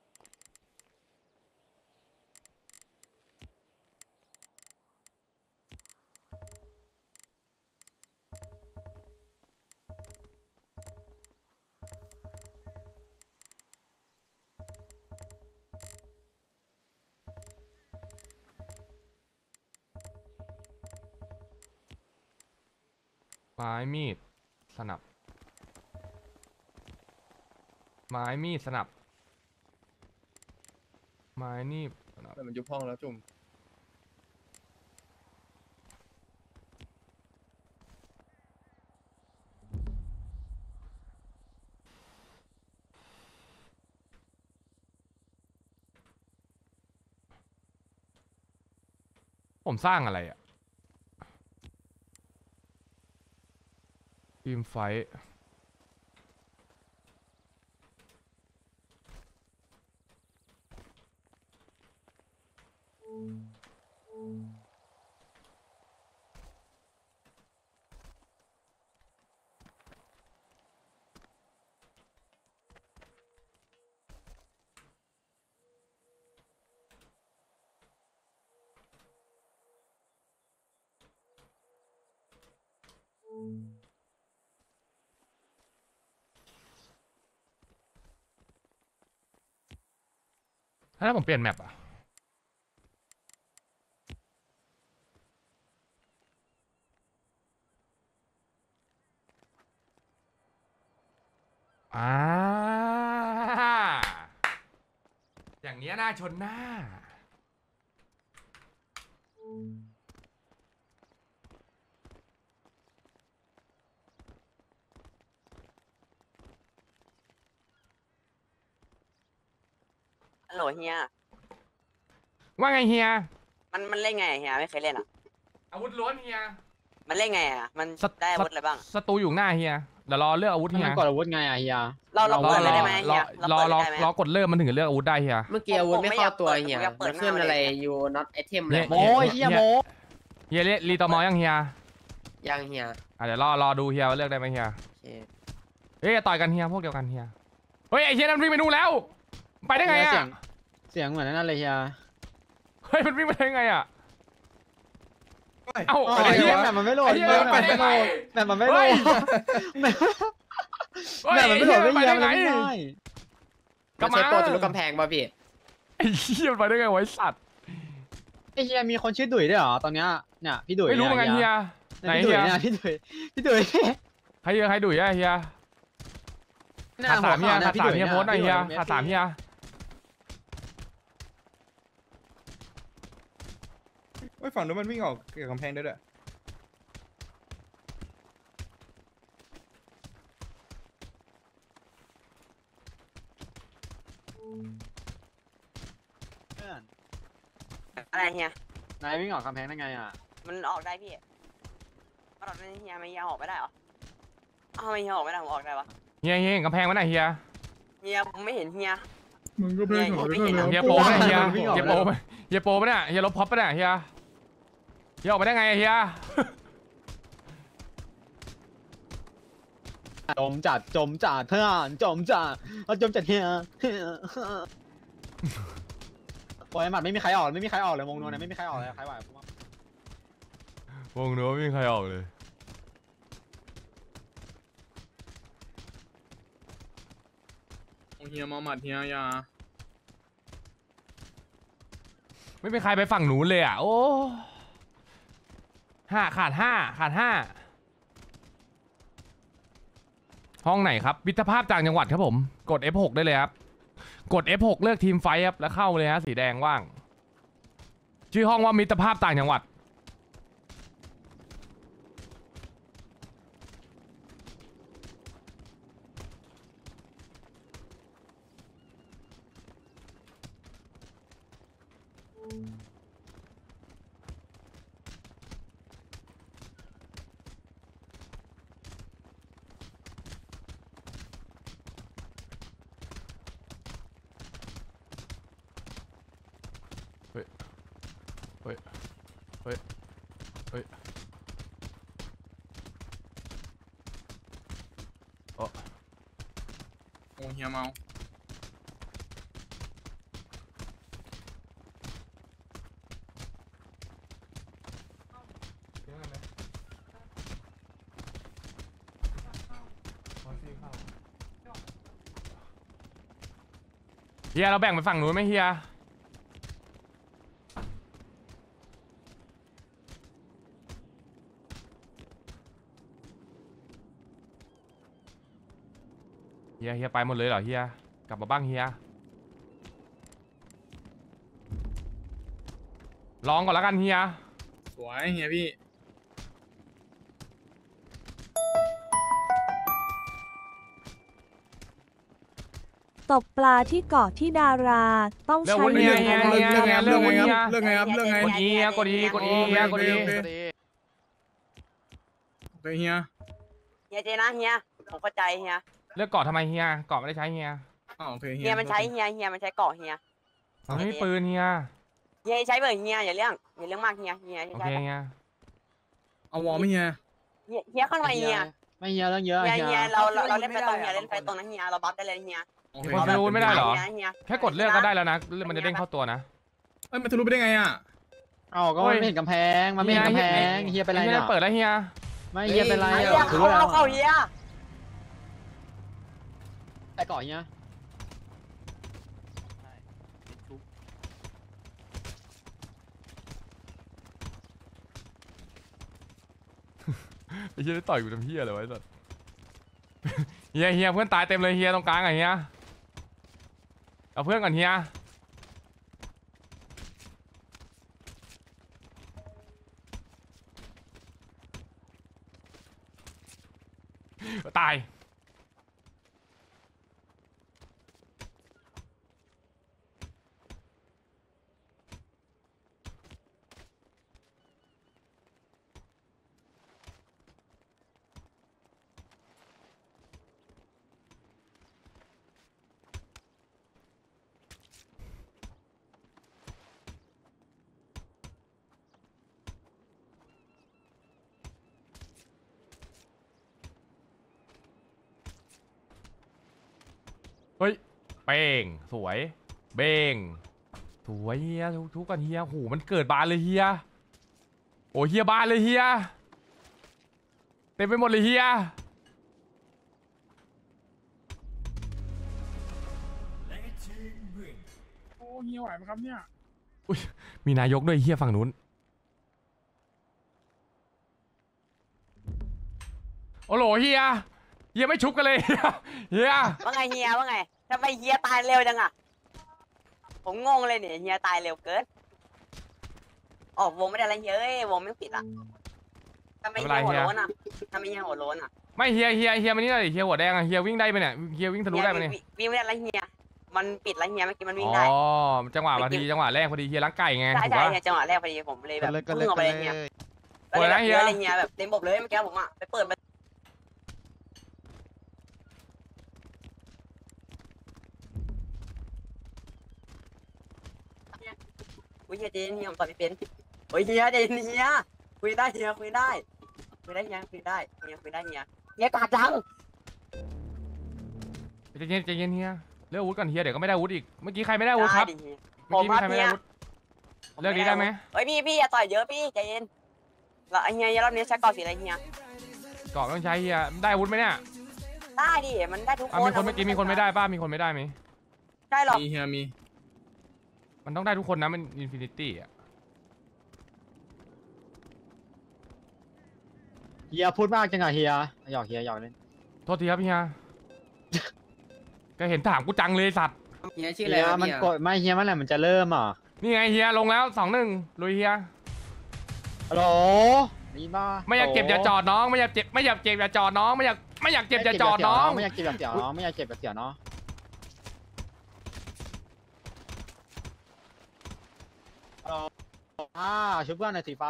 A: ไม้มีดสนับไม้มีดสนับไม้นี่สนับ
F: แต่มันยุบห้องแล้วจุ่ม
A: ผมสร้างอะไรอะทีมไฟท์ถ้าผมเปลี่ยนแมปอะอ่าอย่างเนี้ยน่าชนหน้า
E: ฮัลโหลเฮีย
A: ว่าไงเฮีย
E: มันมันเล่นไงเฮียไม่เคยเล่นอ่ะ
A: อาวุธล้วนเฮีย
E: มันเล่นไงอ่ะมันได้อาวุธอะไรบ้าง
A: ศัตรูอยู่หน้าเฮียเดี๋ยวรอเลือกอาวุธเฮีย
I: มันกดอาวุธไงอ่ะเฮีย
E: เราเรา
A: รอ
E: เปิดเลย
A: รอ
E: ได้ไหม
A: ร
E: เฮี
A: อย รอ
E: เปิด
A: รอ
E: ได้ไหม
A: รอกดเริ่มมันถึงจะเลือกอาวุธได้เฮีย
I: เมื่อกี้อาวุธไม่เข้าตัวเฮีย
E: ผมไม่อยากเปิด
I: มันขึ้นอะไร you not item เลย
A: โม้ยเฮียโม้เฮียเรียกรีตอมอยังเฮีย
I: ยังเฮีย
A: อ่ะเดี๋ยวรอรอดูเฮียว่าเลือกได้ไหมเฮีย
I: โอเค
A: เฮ้ยต่อยกันเฮียพวกเดียวกันเฮียเฮ้ยไอเฮียนั่นวิ่งไปนู่นแล้วไปได้ไง
I: เสีย
A: อ่ะ
I: งเสียงเหมือนนั่นเลยเฮีย
A: เฮ้ยมันวิ่งไปได้ไงอ่ะเอ้า
I: อ๋อ
A: ไอ้เฮีย
I: แบบมันไม่โหลด
A: ไอ้เฮีย
I: แบบ
A: ไป
I: มัน
A: ได้
I: ไม่โหล
A: ไง
I: ดแบบมันไม่โหล
A: เฮ้ย
I: ด
A: เฮ้ย
I: แบบมันไม่โหลดไม่
A: ไป
I: เฮีย
A: ได้
I: มัน
A: ไง
I: ไม่ได้
A: กลับมา
I: ใช้โปรทะลุกำแพงป่ะพี่
A: ไอ้เฮียมันไปได้ไงวะไอ้สัตว์
I: ไอเฮียมีคนชื่อดุยด้วยเหรอตอนเนี้ยเนี่ยพี่ดุย
A: ไม่รู้เหมือนกันเฮียไหน
I: พี่ดุ
A: เฮี
I: ย
A: ย
I: เนี่ยพี่ดุยพี่ดุย
A: ใครเฮียใครดุยอะเฮียขาดสามเฮียขาดสามเฮียโพสต์หน่อยเฮียขาดสามเฮีย
F: เฮ้ยฝั่งนู้นมันวิ่งออกเกี่ยวกับกำแพงได้ด้วย
E: อะไรเฮีย
I: นายวิ่งออกกำแพงได้ไงอ่ะ
E: มันออกได้พี่มันออกได้เฮียไม่เฮียออกไม่ได้เหรออ้าวไม่เฮียออกไม่ได้ผมออกได้วะ
A: เฮียเฮียเห็นกำแพงมันไหนเฮีย
E: เฮียผมไม่เห็นเฮีย
F: มึงก็ไม่ขอได้เลย
A: เฮียโปไหมเฮียเฮียโปไหมเฮียโปไหมเนี่ยเฮียลบพ็อปปะเนี่ยเฮียเฮียออกไปได้ไงเฮีย
I: จมจัดจมจัดเพื่อนจมจัดเอาจมจัดเฮียปล่อยหมัดไม่มีใครออกไม่มีใครออกเลยวงโนนะไม่มีใครออกเลยใครไหว
A: วงเนื้อไม่มีใครออกเลย
F: เฮียมาหมัดเฮียยา
A: ไม่มีใครไปฝั่งหนูเลยอ่ะโอ้ห้าขาดห้าขาดห้าห้องไหนครับมิตรภาพต่างจังหวัดครับผมกด เอฟ หก ได้เลยครับกด เอฟ หก เลือกทีมไฟท์ครับแล้วเข้าเลยฮะสีแดงว่างชื่อห้องว่ามิตรภาพต่างจังหวัดเฮ้ยเฮ้ยเฮ้ยเฮ้ยโอ้
F: โอ้เฮียเมา
A: เฮียเราแบ่งไปฝั่งนู้นไหมเฮียเฮียเฮียไปหมดเลยเหรอเฮียกลับมาบ้างเฮียลองก่อนแล้วกันเฮีย
F: สวยเฮียพี่
K: ตกปลาที่เกาะที่ดารา ต้อง
A: เรื่อง
K: ใช้
A: วุ้นเฮีย
K: เงิน
A: เฮีย
K: อะไร
A: เฮีย
F: เรื่องไง
A: เฮีย
F: ครับ
A: เรื่อง
F: เรื่องไงครับเรื่องไง
A: กดเฮียกดเฮียกดเฮียกดเฮีย
F: โอเคโอเคโอเคเฮีย
E: เฮียเจนะเฮียผมเข้าใจเฮีย
A: เลือกเกาะทำไมเฮียเกาะไม่ได้ใช้เฮีย
F: อ๋อโอเคเฮี
E: เฮียมันใช้เฮียเฮียมันใช้เกาะเฮีย
A: มันไม่มีปืนเฮีย
E: เฮียใช้เบอร์เฮียอย่าเรื่องอย่าเรื่องมากเฮียเฮีย
A: โอ
E: ใช้
A: เคเฮีย
F: เอาวอลไหมเฮีย
E: เฮียเฮียเข้ามาเฮีย
G: ไม่เฮียเรื่องเยอะ
E: เฮีย
G: เฮี
E: เฮีย
G: ย
E: เราเราเราเล่นไฟตรงเฮียเล่นไฟตรงนั้นเฮียเราบัฟได้เลยเฮีย
F: โอเค
A: คนไปรู้ไม่ได้เหรอ
E: เฮียเฮีย
A: แค่กดเลือกก็ได้แล้วนะมันจะเด้งเข้าตัวนะ
F: เอ้ยมันทะลุไปได้ไงอ่ะ
G: เอาก็มันไม่เห็นกำแพงมันไม่เห็นกำแพงเฮียเป็นไร
A: เฮี
G: เนี่ย ย
A: เปิดแล้วเฮีย
G: ไม่เฮียเป็นไร
E: เฮีย
G: อ่ะ
E: เข้าเข้าเข้าเฮีย
G: ไปเกาะเฮีย
A: ไอ้เฮียได้ต่อยกูทำเฮียเลยวะไอ้สัสเฮียเฮียเพื่อนตายเต็มเลยเฮียตรงกลางอ่ะเฮียเอาเพื่อนก่อนเฮียตายเฮ้ยเป้งสวยเบ้งสวยเฮียทุกทุกกันเฮียโหมันเกิดบานเลยเฮียโอ้เฮียบานเลยเฮียเต็มไปหมดเลยเฮีย
I: โอ้เฮียไหวไหมครับเนี่ย
A: มีนายกด้วยเฮียฝั่งนู้นโอ้โหเฮียเฮียไม่ชุบกันเลยเฮีย
E: ว่าไงเฮียว่าไงทำไมเฮียตายเร็วจังอะผมงงเลยเนี่ยเฮียตายเร็วเกินออกวงไม่ได้แล้วเฮียเอ้ยวงไม่ปิดอะทำไมเฮียหัวโล้นอะทำไมเฮียหัวโล้นอะ
A: ไม่เฮียเฮียเฮียมันนี่เลยเฮียหัวแดงอะเฮียวิ่งได้ไหมเนี่ยเฮียวิ่งทะลุได้ไหมเนี่ย
E: วิ่งไม่ได้แล้วเฮียมันปิดแล้วเฮียเมื่อกี้มันวิ่ง
A: อ๋
E: ได้
A: อจังหวะพอดีจังหวะแรกพอดีเฮียล้างไก่ไง
E: ใช่
A: ถูก
E: ใช่
A: ปะ
E: เฮียจังหวะแรกพอดีผมเลยแบบ
G: เลิกก็
E: พุ่
G: เลิ
E: ง
G: ก
E: ออกไปเลยเฮียก็เลยแบบเยอะเลยเฮียแบบเต็มบบเลยเมื่อกี้ผมอะไปเปิดมาอุ้ยเฮียเจนเฮียผมตอบไม่เป็นโอ้ยเฮียเจนเฮียคุยได้เฮียคุยได้คุยได้เฮียคุยได้เฮียคุยได้เฮียเฮียกาจัง
A: ใจเย็นใจเย็นเฮียเลือกอาวุธก่อนเฮียเดี๋ยวก็ไม่ได้อาวุธอีกเมื่อกี้ใครไม่ได้อาวุธครับ
E: ได้ดิเฮีย
A: เมื่อกี้มีใครไม่ได้อาวุธ
E: ผม
A: เลือกนี้ได้ไหม
E: เฮ้ยพี่พี่อย่าต่อยเยอะพี่ใจเย็นแล้วไอ้เฮียรอบนี้ใช้กอสีอะไรเฮีย
A: เกาะต้องใช้เฮียได้อาวุธไหมเนี่ย
E: ได้ดิมันได้ทุกค
A: อ่ะ
E: น
A: มีคนเมื่อกี้มีคนไม่ได้ป้ามีคนไม่ได้ไหม
E: ใช่หรอก
F: มีเฮียมี
A: มันต้องได้ทุกคนนะมันอินฟินิตี้อ่ะ
G: เฮียพูดมากจังอะเฮียหยอกเฮียหยอกเล่น
A: โทษทีครับเฮียก็เห็นถามกูจังเลยสัตว์
G: เฮียชื่ออะไรมันกดไม่เฮียเมื่อไหร่มันจะเริ่มอ่ะ
A: นี่ไงเฮียลงแล้วสองหนึ่งลุยเฮีย
G: ฮัลโหลดีมาก
A: ไม่อยากเจ็บอย่าจอดน้องไม่อยากเจ็บไม่อยากเจ็บอย่าจอดน้องไม่อยากไม่อยากเจ็บอย่าจอดน้อง
G: ไม่อยากเจ็บแบบเสี่ยวน้องไม่อยากเจ็บแบบเสี่ยวน้องอ่าชุบเพื่อนหน่อยสีฟ้า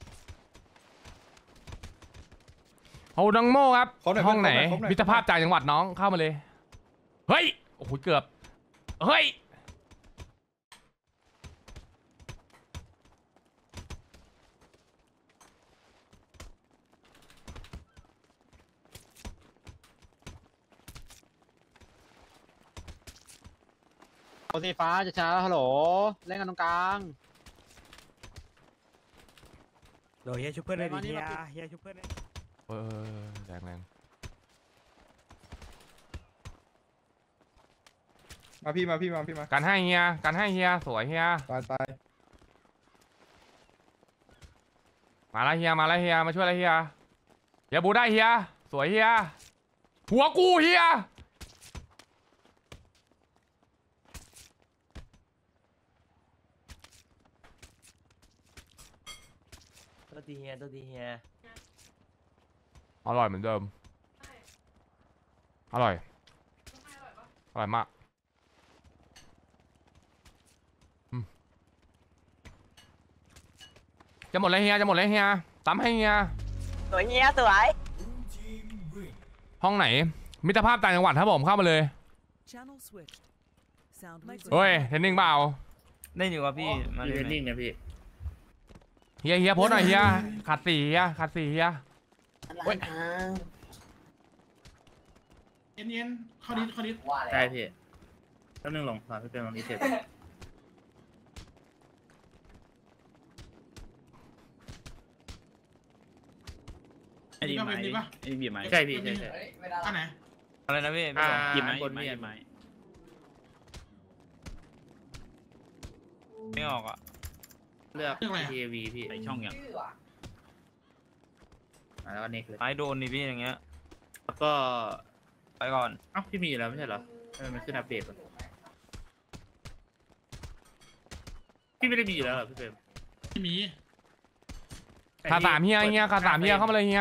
A: โฮดังโม่ครับ
F: เขาหน่อย
A: ห้องไหน
F: เขาหน่อย
A: มิตรภาพจากจังหวัดน้องเข้ามาเลยเฮ้ยโอ้โหเกือบเฮ้ย
I: สีฟ้าจะช้าฮัลโหลเล่นกันตรงกลาง
L: โดยเฮียชุบเพื่อนเลยดิเฮียเฮียชุบเพื่อนเลย
A: เออแรงแรง
B: มาพี่มาพี่มาพี่มา
A: กันให้เฮียกันให้เฮียสวยเฮีย
B: ตายตาย
A: มาแล้วเฮียมาแล้วเฮียมาช่วยแล้วเฮียเฮียบูได้เฮียสวยเฮียหัวกูเฮีย
L: ตัวดีเฮียตัวดีเฮีย
A: อร่อยเหมือนเดิมอร่อยอร่อยมากอืมจะหมดเลยเฮียจะหมดเลยเฮียตามให้เฮีย
E: สวยเฮียสวย
A: ห้องไหนมิตรภาพต่างจังหวัดครับผมเข้ามาเลยเฮ้ยเทนนิ่งเปล่า
L: ได้อยู่กับพี่มาเลย
G: นิ่งนะพี่
A: เฮียเฮียโพสหน่อยเฮียขาดสี่เฮียขาดสี่เฮีย
E: เฮ้ย
I: เย็นเย็นเขาดิเขาดิ
G: ใช่พี่แป๊บนึงลงมาพี่เป็นตรงนี้เสร็จ
I: ไอ้ดีไหมไอ้ดีไหม
G: ใช่พี่ใช่ใช่
I: อันไหน
L: อะไรนะพี่
G: อ่า
L: หยิบไหม
G: บนพี่ไม้
L: ไม่ออกอ่ะ
G: เลือก ที วี พี่ไอช่องอย่างแล้วก็เน็กเลย
L: ไม้โดนนี่พี่อย่างเงี้ย
G: แล้วก็
L: ไปก่อน
G: เอ้าพี่มีอยู่แล้วไม่ใช่เหรอทำไมมันขึ้นอัปเดตวะพี่ไม่ได้มีอยู่แล้วเหรอพี่เฟรม
I: ไม่มี
A: ขาดสามเฮียเฮียขาดสามเฮียเข้ามาเลยเฮีย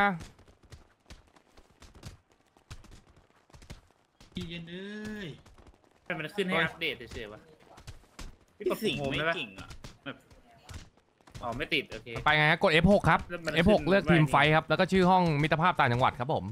I: เย็นเอ้ย
G: ทำไมมันขึ้นให้อัปเดตเฉยๆวะพี่กดปุ่มโฮมได้ปะแบบอ๋อไม่ติดโอเค
A: ไปไงฮะกด เอฟ หก ครับ
G: แล้วมัน
A: เอฟ หก
G: ขึ้น
A: เลือกทีม
G: ว่าไง
A: ไฟท์ครับแล้วก็ชื่อห้องมิตรภาพต่างจังหวัดครับผม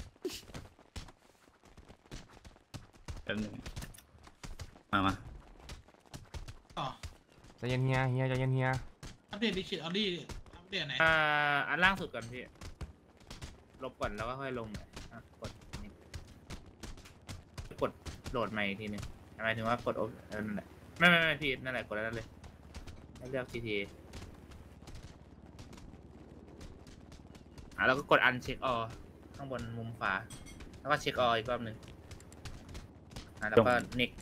G: แป๊บนึงมามา
I: ต่อ
A: ใจเย็นเฮียเฮียใจเย็นเฮีย
I: อัปเดตดิคิดเอาดิอัปเดตไหน
G: อ่าอันล่างสุดก่อนพี่ลบก่อนแล้วก็ค่อยลงใหม่อ่ะกดนี่กดโหลดใหม่อีกทีนึงหมายถึงว่ากดโอเออนั่นแหละไม่ไม่ไม่พี่นั่นแหละกดแล้วนั่นเลยให้เลือก จี ที อ่ะแล้วก็กดอันเช็คออข้างบนมุมขวาแล้วก็เช็คอออีกรอบหนึ่งอ่ะแล้วก็เน็ก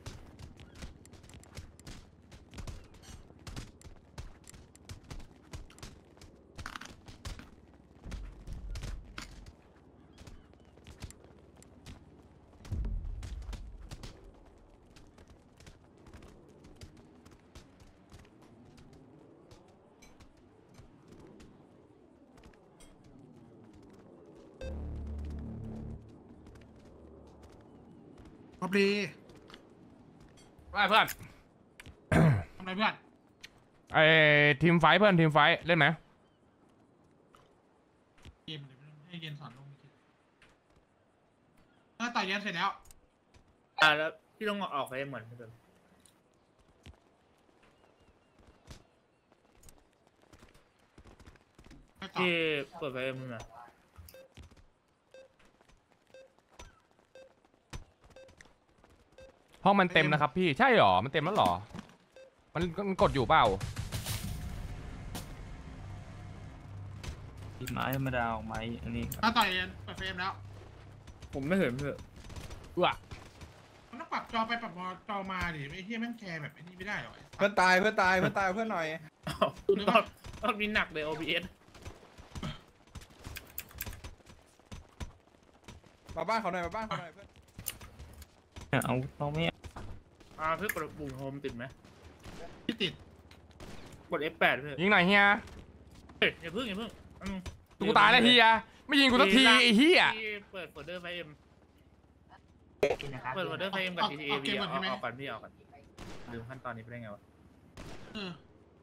I: อัปเดต
A: ไปเพื่อน
I: ทำไรเพื่อน
A: ไอทีมไฟท์เพื่อนทีมไฟท์เล่นไหม
I: เกมให้เย็นสอนลงถ้าต่อยเย็นเสร็จแล้ว
G: อ่ะแล้วพี่ต้องออกไปเหมือนเดิม พี่เปิดไฟเอ็มนะ
A: ห้องมันเต็มนะครับพี่ใช่หรอมันเต็มแล้วหรอมันมันกดอยู่เปล่า
L: ไม้ธรรมดาออกไม้อันนี้
I: ถ้าต่อยเย็นเปิดเฟรมแล้ว
G: ผมไม่เห็นเพื่อ
A: ว้า
I: มันต้องปรับจอไปปรับจอมาดิไม่เฮียแม่งแชร์แบบนี้ไม่ได้หรอ
B: เพื่อนตายเพื่อนตายเพื่อนตายเพื่อนหน่อย
G: รอบรอบนี้หนักเลย โอ บี เอส
B: มาบ้านเขาหน่อยมาบ้านเขาหน่อยเพื่อน
L: เอาเราไม่
G: อ่าเพื่อกดปุ่มโฮมติดไหม
I: ไม่ติด
G: กด เอฟ แปด เพื่อ
A: ยิงหน่อยเฮีย
G: เฮ้ยอย่าเพิ่งอย่าเพิ่งอืม
A: กูตายแล้วเฮียไม่ยิงกูสักทีไอ้เฮีย
G: พี่เปิดโฟลเดอร์ไฟเอ็มเปิดโฟลเดอร์ไฟเอ็มกับ จี ที เอ วี ออกออกก่อนพี่ออกก่อนลืมขั้นตอนนี้ไปได้ไงวะ
I: เออ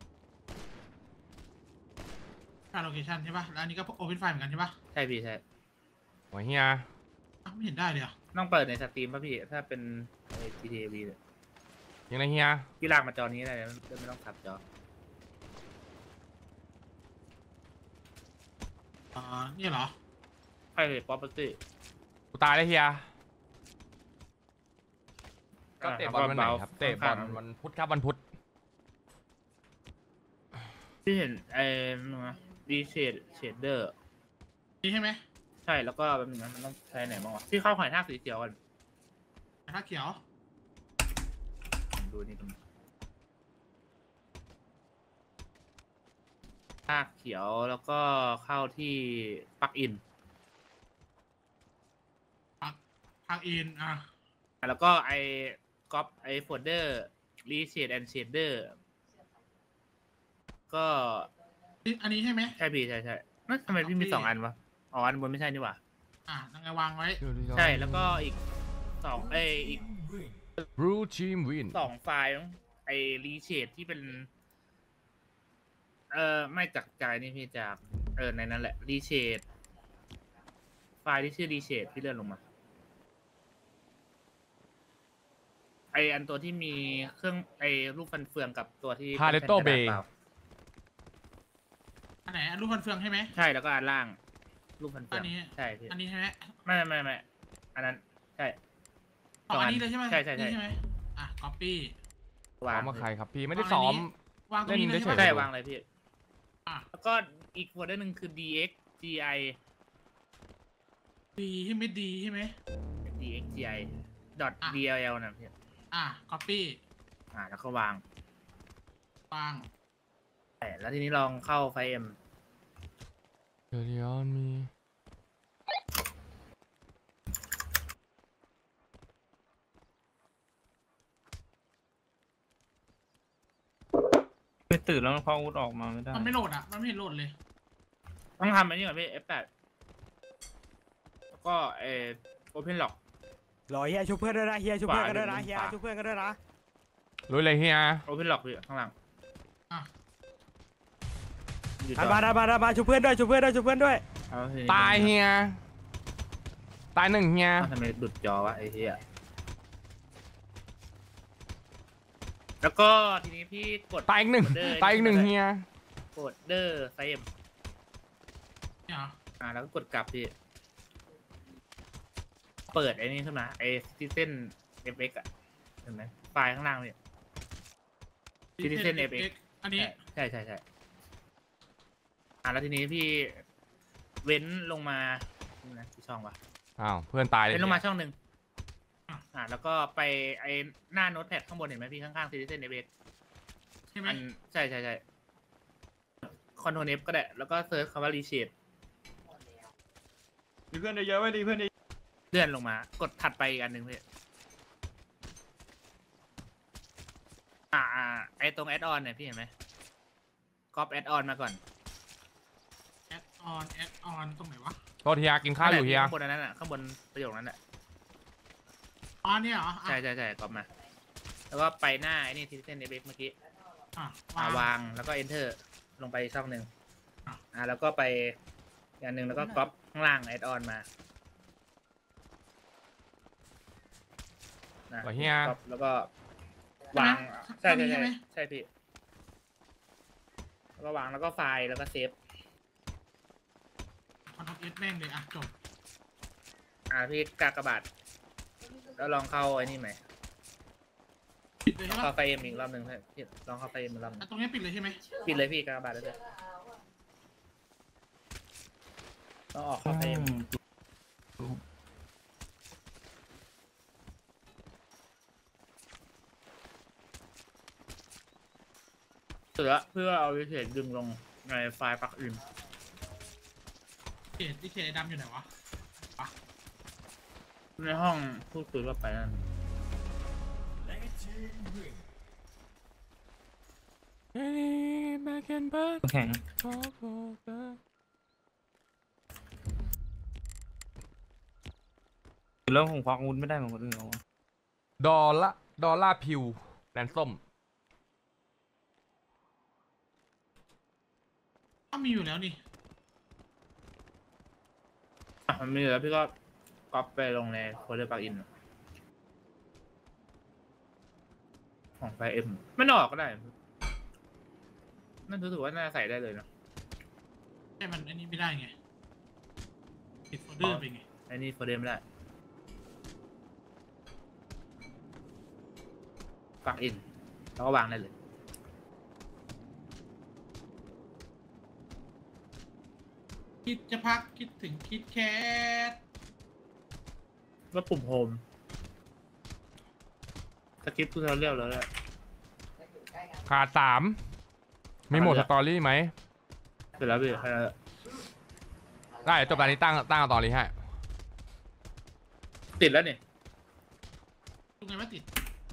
I: การโลเคชั่นใช่ป่ะแล้วอันนี้ก็โอเพนไฟล์เหมือนกันใช่ป่ะ
G: ใช่พี่ใช่
A: โอ้ยเฮีย
I: ไม่เห็นได้เลยอ่ะ
G: ต้องเปิดในสตรีมป่ะพี่ถ้าเป็น จี ที เอ วี เนี่ย
A: ยิงหน่อยเฮีย
G: พี่ลากมาจอนี้ได้เลยไม่ต้องขับจอ
I: อ๋อนี่เหรอ
G: ใช่เลย property
A: กูตายแล้วเฮียก็เตะบอลวันไหนครับเตะบอลวันพุธครับวันพุธ
G: ที่เห็นไอ้ดีเชดเชดเดอร์
F: นี่ใช่ไหม
G: ใช่แล้วก็แบบนึงมันต้องใช้ไหนบ้างวะที่เข้าหอยทากสีเขียวกัน
F: ถ้าเขียว
G: ดูนี่ตรงนี้ทากเขียวแล้วก็เข้าที่ปักอิน
F: ทางอินอ่ะ
G: แล้วก็ไอ้ก๊อปไอ้โฟลเดอร์รีเชดแอนด์เชดเดอร์ก็
F: อันนี้ใช่ไหม
G: ใช่พี่ใช่ใช่นั่นทำไมพี่มีสองอันวะอ๋ออันบนไม่ใช่นี่หว่า
F: อ่ะยังไงวางไว้
G: ใช่แล้วก็อีกสองไอ้อีก
A: Blue Team Win
G: สองไฟล์ไอ้รีเชดที่เป็น เออไม่จากใจนี่พี่จากเออในนั้นแหละรีเชดไฟล์ที่ชื่อรีเชดที่เลื่อนลงมาไออันตัวที่มีเครื่องไอรูปฟันเฟืองกับตัวที่
A: Pareto Bay
F: อันไหนอันรูปฟันเฟืองใช่ไหม
G: ใช่แล้วก็อันล่างรูปฟันเฟื
F: อั
G: อง
F: นนี้
G: ใช่พี่
F: อันนี้ใช่ไหม
G: ไม่ไม่ไม่อันนั้นใช่
F: อ๋ออันนี้เลยใช่ไหม
G: ใช่ใช่ใช่
F: นี่ใช่ไหมอ่ะ copy
G: วาง
A: ซ้อมมาใครครับพี่ไม่ได้ซ้อม
F: วางตรงนี้เลยใช่ไหม
G: ใช่วางเลยพี่
F: อ่ะ
G: แล้วก็อีกโฟลเดอร์หนึ่งคือ ดี เอ็กซ์ จี ไอ
F: ดีใช่ไหมดีใช่ไหม
G: ดี เอ็กซ์ จี ไอ dot ดี แอล แอล นะพี่
F: อ่ะ copy
G: อ่าแล้วก็วาง
F: วาง
G: ใช่แล้วทีนี้ลองเข้าไฟเอ็ม
A: เดลิออนมี
L: ไม่ตื่นแล้วพออาวุธออกมาไม่ได้
F: มันไม่โหลดอ่ะมันไม่เห็นโหลดเลย
G: ต้องทำอันนี้ก่อนพี่ เอฟ แปด แล้วก็เออ Open Lock
L: รอเฮียชุบเพื่อนด้วยนะเฮียชุบเพื่อนกันด้วยนะเฮียชุบเพื่อนกันด้วยนะ
A: รู้เลยเฮีย
G: Open Lock พี่ข้างหลัง
F: อ่ะ
G: อยู่
L: ดั
G: ต่
L: น
G: อ
L: มาดันมาดันมาชุบเพื่อนด้วยชุบเพื่อนด้วยชุบเพื่อนด้วย
G: เอาที
A: ตายเฮียตายหนึ่งเฮีย
G: ทำไมดุดจอวะไอ้เหี้ยแล้วก็ทีนี้พี่กด
A: ตายอีกหนึ่ง
G: กดเดอร์
A: ตายอีกหนึ่งเฮีย
G: กดเดอร์ไฟเอ็ม
F: เนี่ยเหรอ
G: อ่าแล้วก็กดกลับพี่ เปิดไอ้นี่ขึ้นมาไอ้ที่เส้น เอฟ เอ็กซ์ อ่ะเห็นไหมไฟล์ข้างล่างเนี่ย Citizen เอฟ เอ็กซ์
F: อันนี้
G: ใช่ใช่ใช่อ่าแล้วทีนี้พี่เว้นลงมานะที่ช่องวะ
A: อ้าวเพื่อนตายเลย
G: เว้นลงมาช่องหนึ่งอ่าแล้วก็ไปไอ้หน้าโน้ตแพดข้างบนเห็นไหมพี่ข้างๆ Citizen เอฟ เอ็กซ์
F: ใช่ไหม
G: อันใช่ใช่ใช่คอนโทรล F ก็ได้แล้วก็เซิร์ชคำว่า reshape
B: ดีเพื่อนเยอะๆไว้ดีเพื่อนเยอะ
G: เลื่อนลงมากดถัดไปอีกอันหนึ่งพี่อ่าอ่าไอตรง add on เนี่ยพี่เห็นไหมก๊อป add on มาก่อน
F: add on add on ตรงไหนวะ
A: โทษเฮียกินข้าวอยู่เฮีย
G: ข้างบนอันนั้นอ่ะข้างบนประโยคนั้นแหละ
F: อ๋อเนี่ยเหรออ่ะ
G: ใช่ใช่ใช่ก๊อปมา แล้วก็ไปหน้าไอ้นี่ที่เส้น เอฟ เอ็กซ์ เมื่อกี้
F: อ่ะ
G: อ่าว
F: าง
G: วางแล้วก็ enter ลงไปช่องหนึ่ง
F: อ่ะ
G: อ่าแล้วก็ไปอย่างหนึ่งแล้วก็ก๊อปข้างล่าง add on มานะ
A: เหรอเฮีย
G: ก๊อปแล้วก็วางใช่ใช่ใช่ใช่พี่แล้วก็วางแล้วก็ไฟล์แล้วก็เซฟ
F: คอนโทรล S แม่งเลยอ่ะจบ
G: อ่าพี่กากบาทแล้วลองเข้าไอ้นี่ไหม
F: ปิดเลยใช่ปะ
G: เข้าไฟเอ็มอีกรอบหนึ่งให้พี่ลองเข้าไฟเอ็มอีกรอบหนึง
F: อ่ะตรงนี้ปิดเลยใช่ไหม
G: ปิดเลยพี่กากบาทได้เลยต้องออกเข้าไฟเอ็มเสร็จแล้วเพื่อเอาวิเศษดึงลงในไฟล์ปลั๊กอิน
F: เขตที่เขตไอ้ดำอยู่ไหนวะ
G: ในห้องพูดคุยว่าไปนั่น
L: แข็งเรื่องของควักอาวุธไม่ได้เหมือนคนอื่นเขา
A: ดอลละดอลลาร์พิวแลนส้ม
F: ก็มีอยู่แล้วนี่
G: อ่ะมันมีแล้วพี่ก็ก๊อปไปลงในโฟลเดอร์ปลั๊กอินของไฟเอ็มไม่ออกก็ได้นั่นรู้สึกว่าน่าใส่ได้เลยนะ
F: แค่มันอันนี้ไม่ได้ไงปิดโฟลเดอร์ไปไง
G: ไอ้นี่โฟลเดอร์ไม่ได้ปักอินแล้วก็วางได้เลย
F: คิดจะพักคิดถึงคิดแคท
G: ว่าปุ่มโฮมสคริปต์ทุกเราเรียบแล้วแหละ
A: ขาดสามมีโหมดสตอรี่ไหม
G: เสร็จแล้วพี่ให้แล้ว
A: ได้จบการนี้ตั้งตั้งสตอรี่ให้
G: ติดแล้วนี่
F: ดูไงว่าติด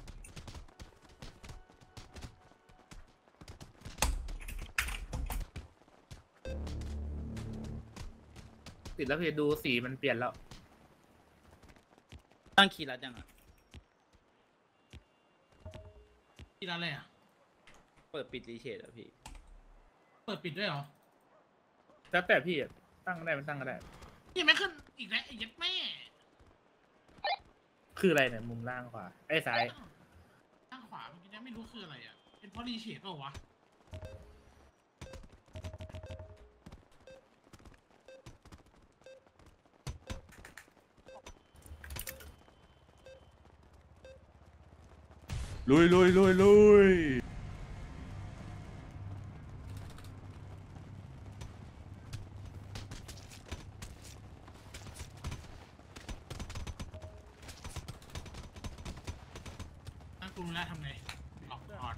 G: ติดแล้วพี่ดูสีมันเปลี่ยนแล้ว
L: ตั้งคีย์ลัดยังอ่ะ
F: ที่ร้านอะไรอ่ะ
L: เปิดปิดรีเชดอ่ะพี่
F: เปิดปิดด้วยเหรอ
G: แล้วแต่พี่อะตั้งได้มันตั้งก็ได้
F: นี่ไม่ขึ้นอีกแล้วไอ้ยัดแม่
G: คืออะไรเนี่ยมุมล่างขวาไอ้ซ้าย
F: ข้างขวาเมื่อกี้ยังไม่รู้คืออะไรอ่ะเป็นเพราะรีเชดเปล่าวะ
B: ลุยลุยลุยลุย
F: ตั้งกูรู้แล้วทำไงหลอกก่อน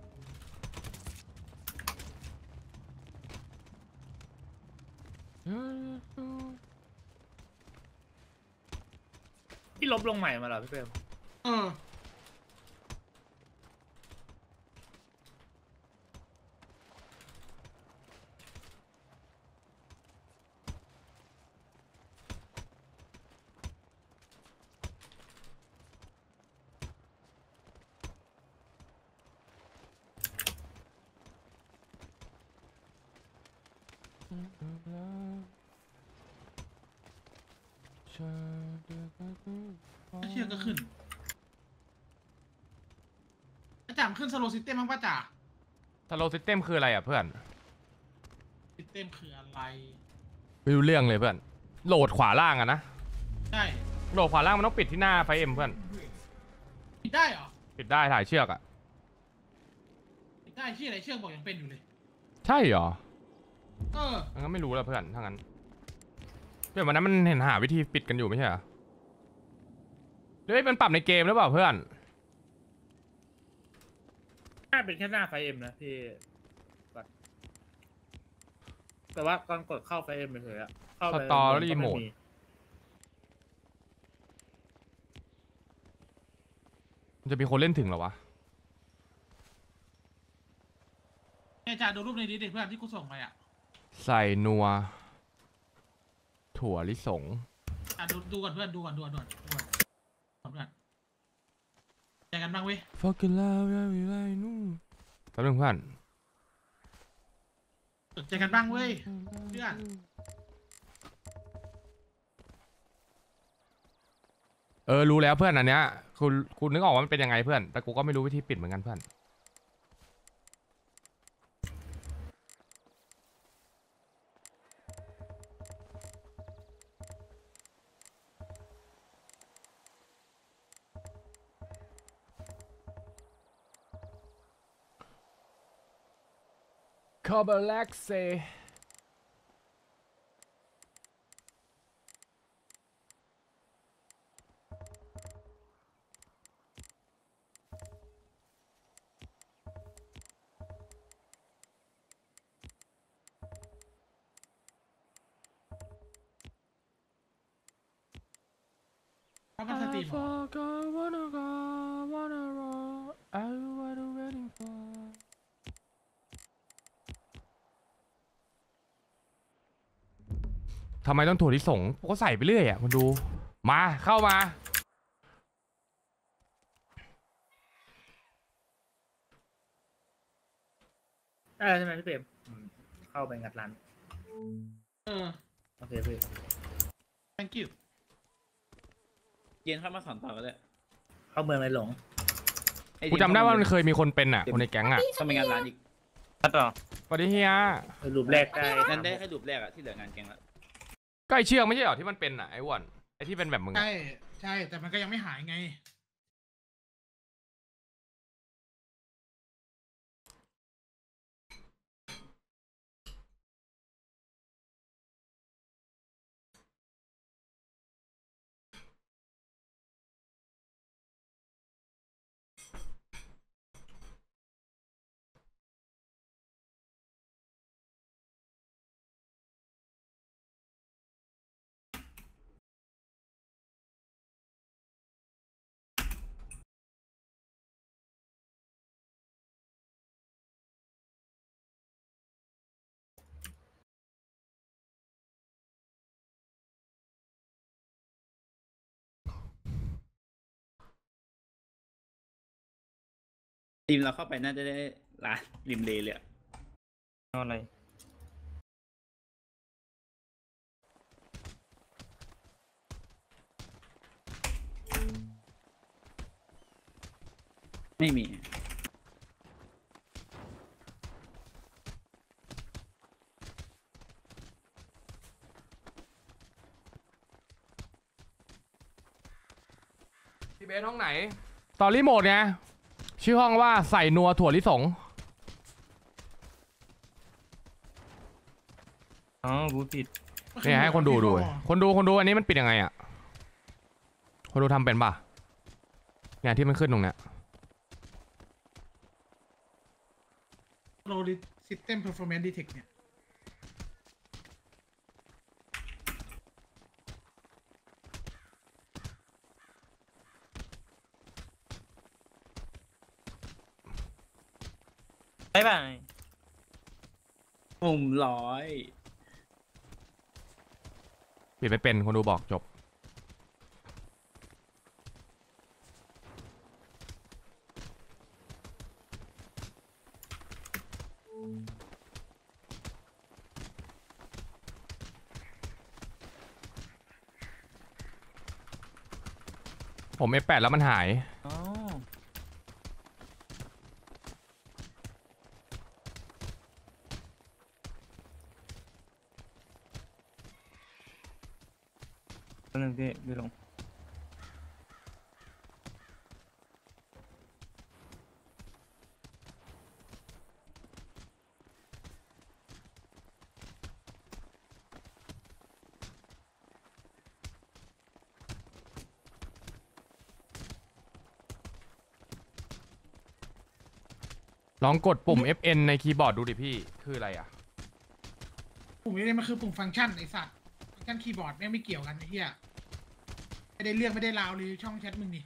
G: ที่ลบลงใหม่มาเหรอพี่เปรม
F: เออ เชื่อก็ขึ้นอาจารย์ขึ้นสโลซิสเต็มมั้งป้าจ๋า
A: สโลซิสเต็มคืออะไรอ่ะเพื่อน
F: ซิสเต็มคืออะไร
A: ไม่รู้เรื่องเลยเพื่อนโหลดขวาล่างอะนะ
F: ใช่
A: โหลดขวาล่างมันต้องปิดที่หน้าไฟเอ็มเพื่อน
F: ปิดได้เหรอ
A: ปิดได้ถ่ายเชือกอ่ะ
F: ปิดได้ที่อะไรเชือกบอกยังเป็นอยู่เลย
A: ใช่เหรอ
F: เออ
A: งั้นก็ไม่รู้แล้วเพื่อนถ้างั้นเพื่อนวันนั้นมันเห็นหาวิธีปิดกันอยู่ไม่ใช่เหรอหรือเป็นปรับในเกมหรือเปล่าเพื่อน
G: น่าเป็นแค่หน้าไฟเอ็มนะพี่กดแต่ว่าก่อนกดเข้าไฟเอ็มไปเฉยอะเข้าไป
A: สตอรี่โหมด มันจะมีคนเล่นถึงเหรอวะ
F: อาจารย์ดูรูปในนี้ดิเพื่อนที่กูส่งไปอ่ะ
A: ใส่นัว ถั่วลิสง
F: อ่ะดูดูก่อนเพื่อนดูก่อนดูก่อนดูก่อนดูก่อนเพื่อนแจกันบ้างเว้ย
A: Fucking love you like no แป๊บนึงเพื่อน
F: แจกันบ้างเว้ยเพื่อน
A: เออรู้แล้วเพื่อนอันเนี้ยคุณคุณนึกออกว่ามันเป็นยังไงเพื่อนแต่กูก็ไม่รู้วิธีปิดเหมือนกันเพื่อน คาร์บอนแลกเซ
F: เขาเป็นสตรีมเหรอ
A: ทำไมต้องถั่วลิสงก็ใส่ไปเรื่อยอ่ะมาดู มาเข้ามา
G: ได้ใช่ไหมพี่เปรมอืมเข้าไปงัดร้าน
F: เออ
G: โอเคพี่
F: thank you
L: เย็นเข้ามาขอนต่อก็ได้
G: เข้าเมืองเลยหลง
A: กูจำได้ว่ามันเคยมีคนเป็นอ่ะคนในแก๊งอ่ะ
L: ต้องไปงานร้านอีก
C: ต่อ
A: สวัสดีเฮีย
G: รูปแรกได้
L: นั่นได้แค่รูปแรกอะที่เหลืองานแกงละ
A: ก็ไอเชือกไม่ใช่เหรอที่มันเป็นอ่ะไอ้อ้วนไอ้ที่เป็นแบบมึงอะ
F: ใช่ใช่แต่มันก็ยังไม่หายไง
B: ทีมเราเข้าไปน่าจะได้ร้านริมเลเลยอะไร ไม่มี
A: พี่เบสห้องไหนตอรี่โหมดไงชื่อห้องว่าใส่นัวถั่วลิสง
B: อ๋อกูผิด
A: เนี่ยให้คนดูดูคนดูคนดูอันนี้มันปิดยังไงอ่ะคนดูทำเป็นป่ะเนี่ยที่มันขึ้นตรงเนี้ย
F: โรลิซิสเต็มเพอร์ฟอร์แมนซ์ดีเทคเนี่ย
B: บ๊ายบายมุมร้อย
A: ปิดไม่เป็นคนดูบอกจบผมเอฟแปดแล้วมันหาย
B: อ๋อ หนึ่งพี่พี่ลง
A: ลองกดปุ่ม เอฟ เอ็น ในคีย์บอร์ดดูดิพี่คืออะไรอ่ะ
F: ปุ่มนี้มันคือปุ่มฟังก์ชันไอสัตว์ฟังก์ชันคีย์บอร์ดไม่ไม่เกี่ยวกันไอ้เหี้ยไม่ได้เลือกไม่ได้ราวเลยช่องแชทมึงนี่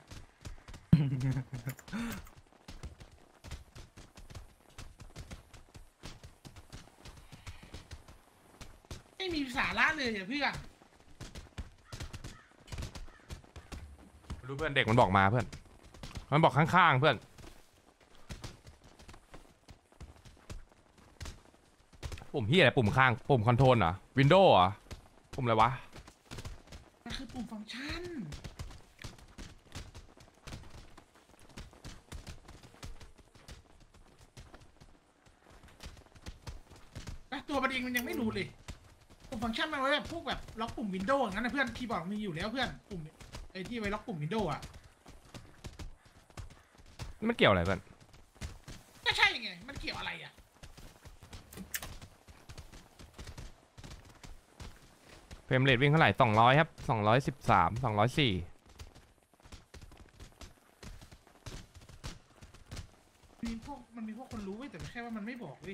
F: ไม่มีสาระเลยอ่ะเพื่อน
A: รู้เพื่อนเด็กมันบอกมาเพื่อนมันบอกข้างๆเพื่อนปุ่มพี่อะไรปุ่มข้างปุ่มคอนโทรลเหรอวินโดว์เหรอปุ่มอะไรวะ
F: มันคือปุ่มฟังก์ชันนะตัวมันเองมันยังไม่รู้เลยปุ่มฟังก์ชันมันไว้แบบพวกแบบล็อกปุ่มวินโดว์อย่างนั้นนะเพื่อนคีย์บอร์ดมีอยู่แล้วเพื่อนปุ่มไอ้ที่ไว้ล็อกปุ่มวินโดว์อ่ะ
A: มันเกี่ยวอะไรเพื่อน
F: ก็ใช่ไงมันเกี่ยวอะไรอ่ะ
A: เฟรมเรทวิ่งเท่าไหร่สองร้อยครับสองร้อยสิบสามสองร้อยสี่
F: มีพวกมันมีพวกคนรู้เว้ยแต่แค่ว่ามันไม่บอกเว้ย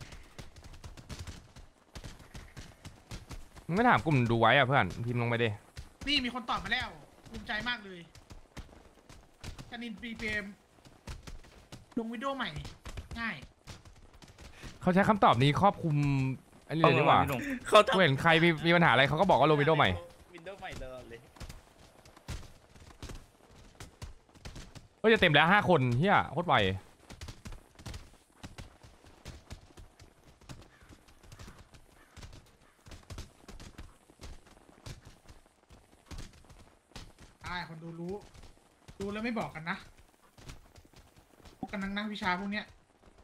A: มึงไม่ถามกลุ่มดูไว้อ่ะเพื่อนพิมพ์ลงไปดิ
F: นี่มีคนตอบมาแล้วภูมิใจมากเลยคานินปีเกมลงวิดีโอใหม่ง่าย
A: เขาใช้คำตอบนี้ครอบคลุมอันนี้เลยดีกว่า
B: เขา
A: กูเห็นใครมีมีปัญหาอะไรเขาก็บอกว่าลงวินโดว์ใหม่
B: วินโดว์ใหม่ตลอดเลย
A: ก็จะเต็มแล้วห้าคนเฮียโคตรไว
F: ใช่คนดูรู้ดูแล้วไม่บอกกันนะพวกกันนั่งนั่งวิชาพวกเนี้ย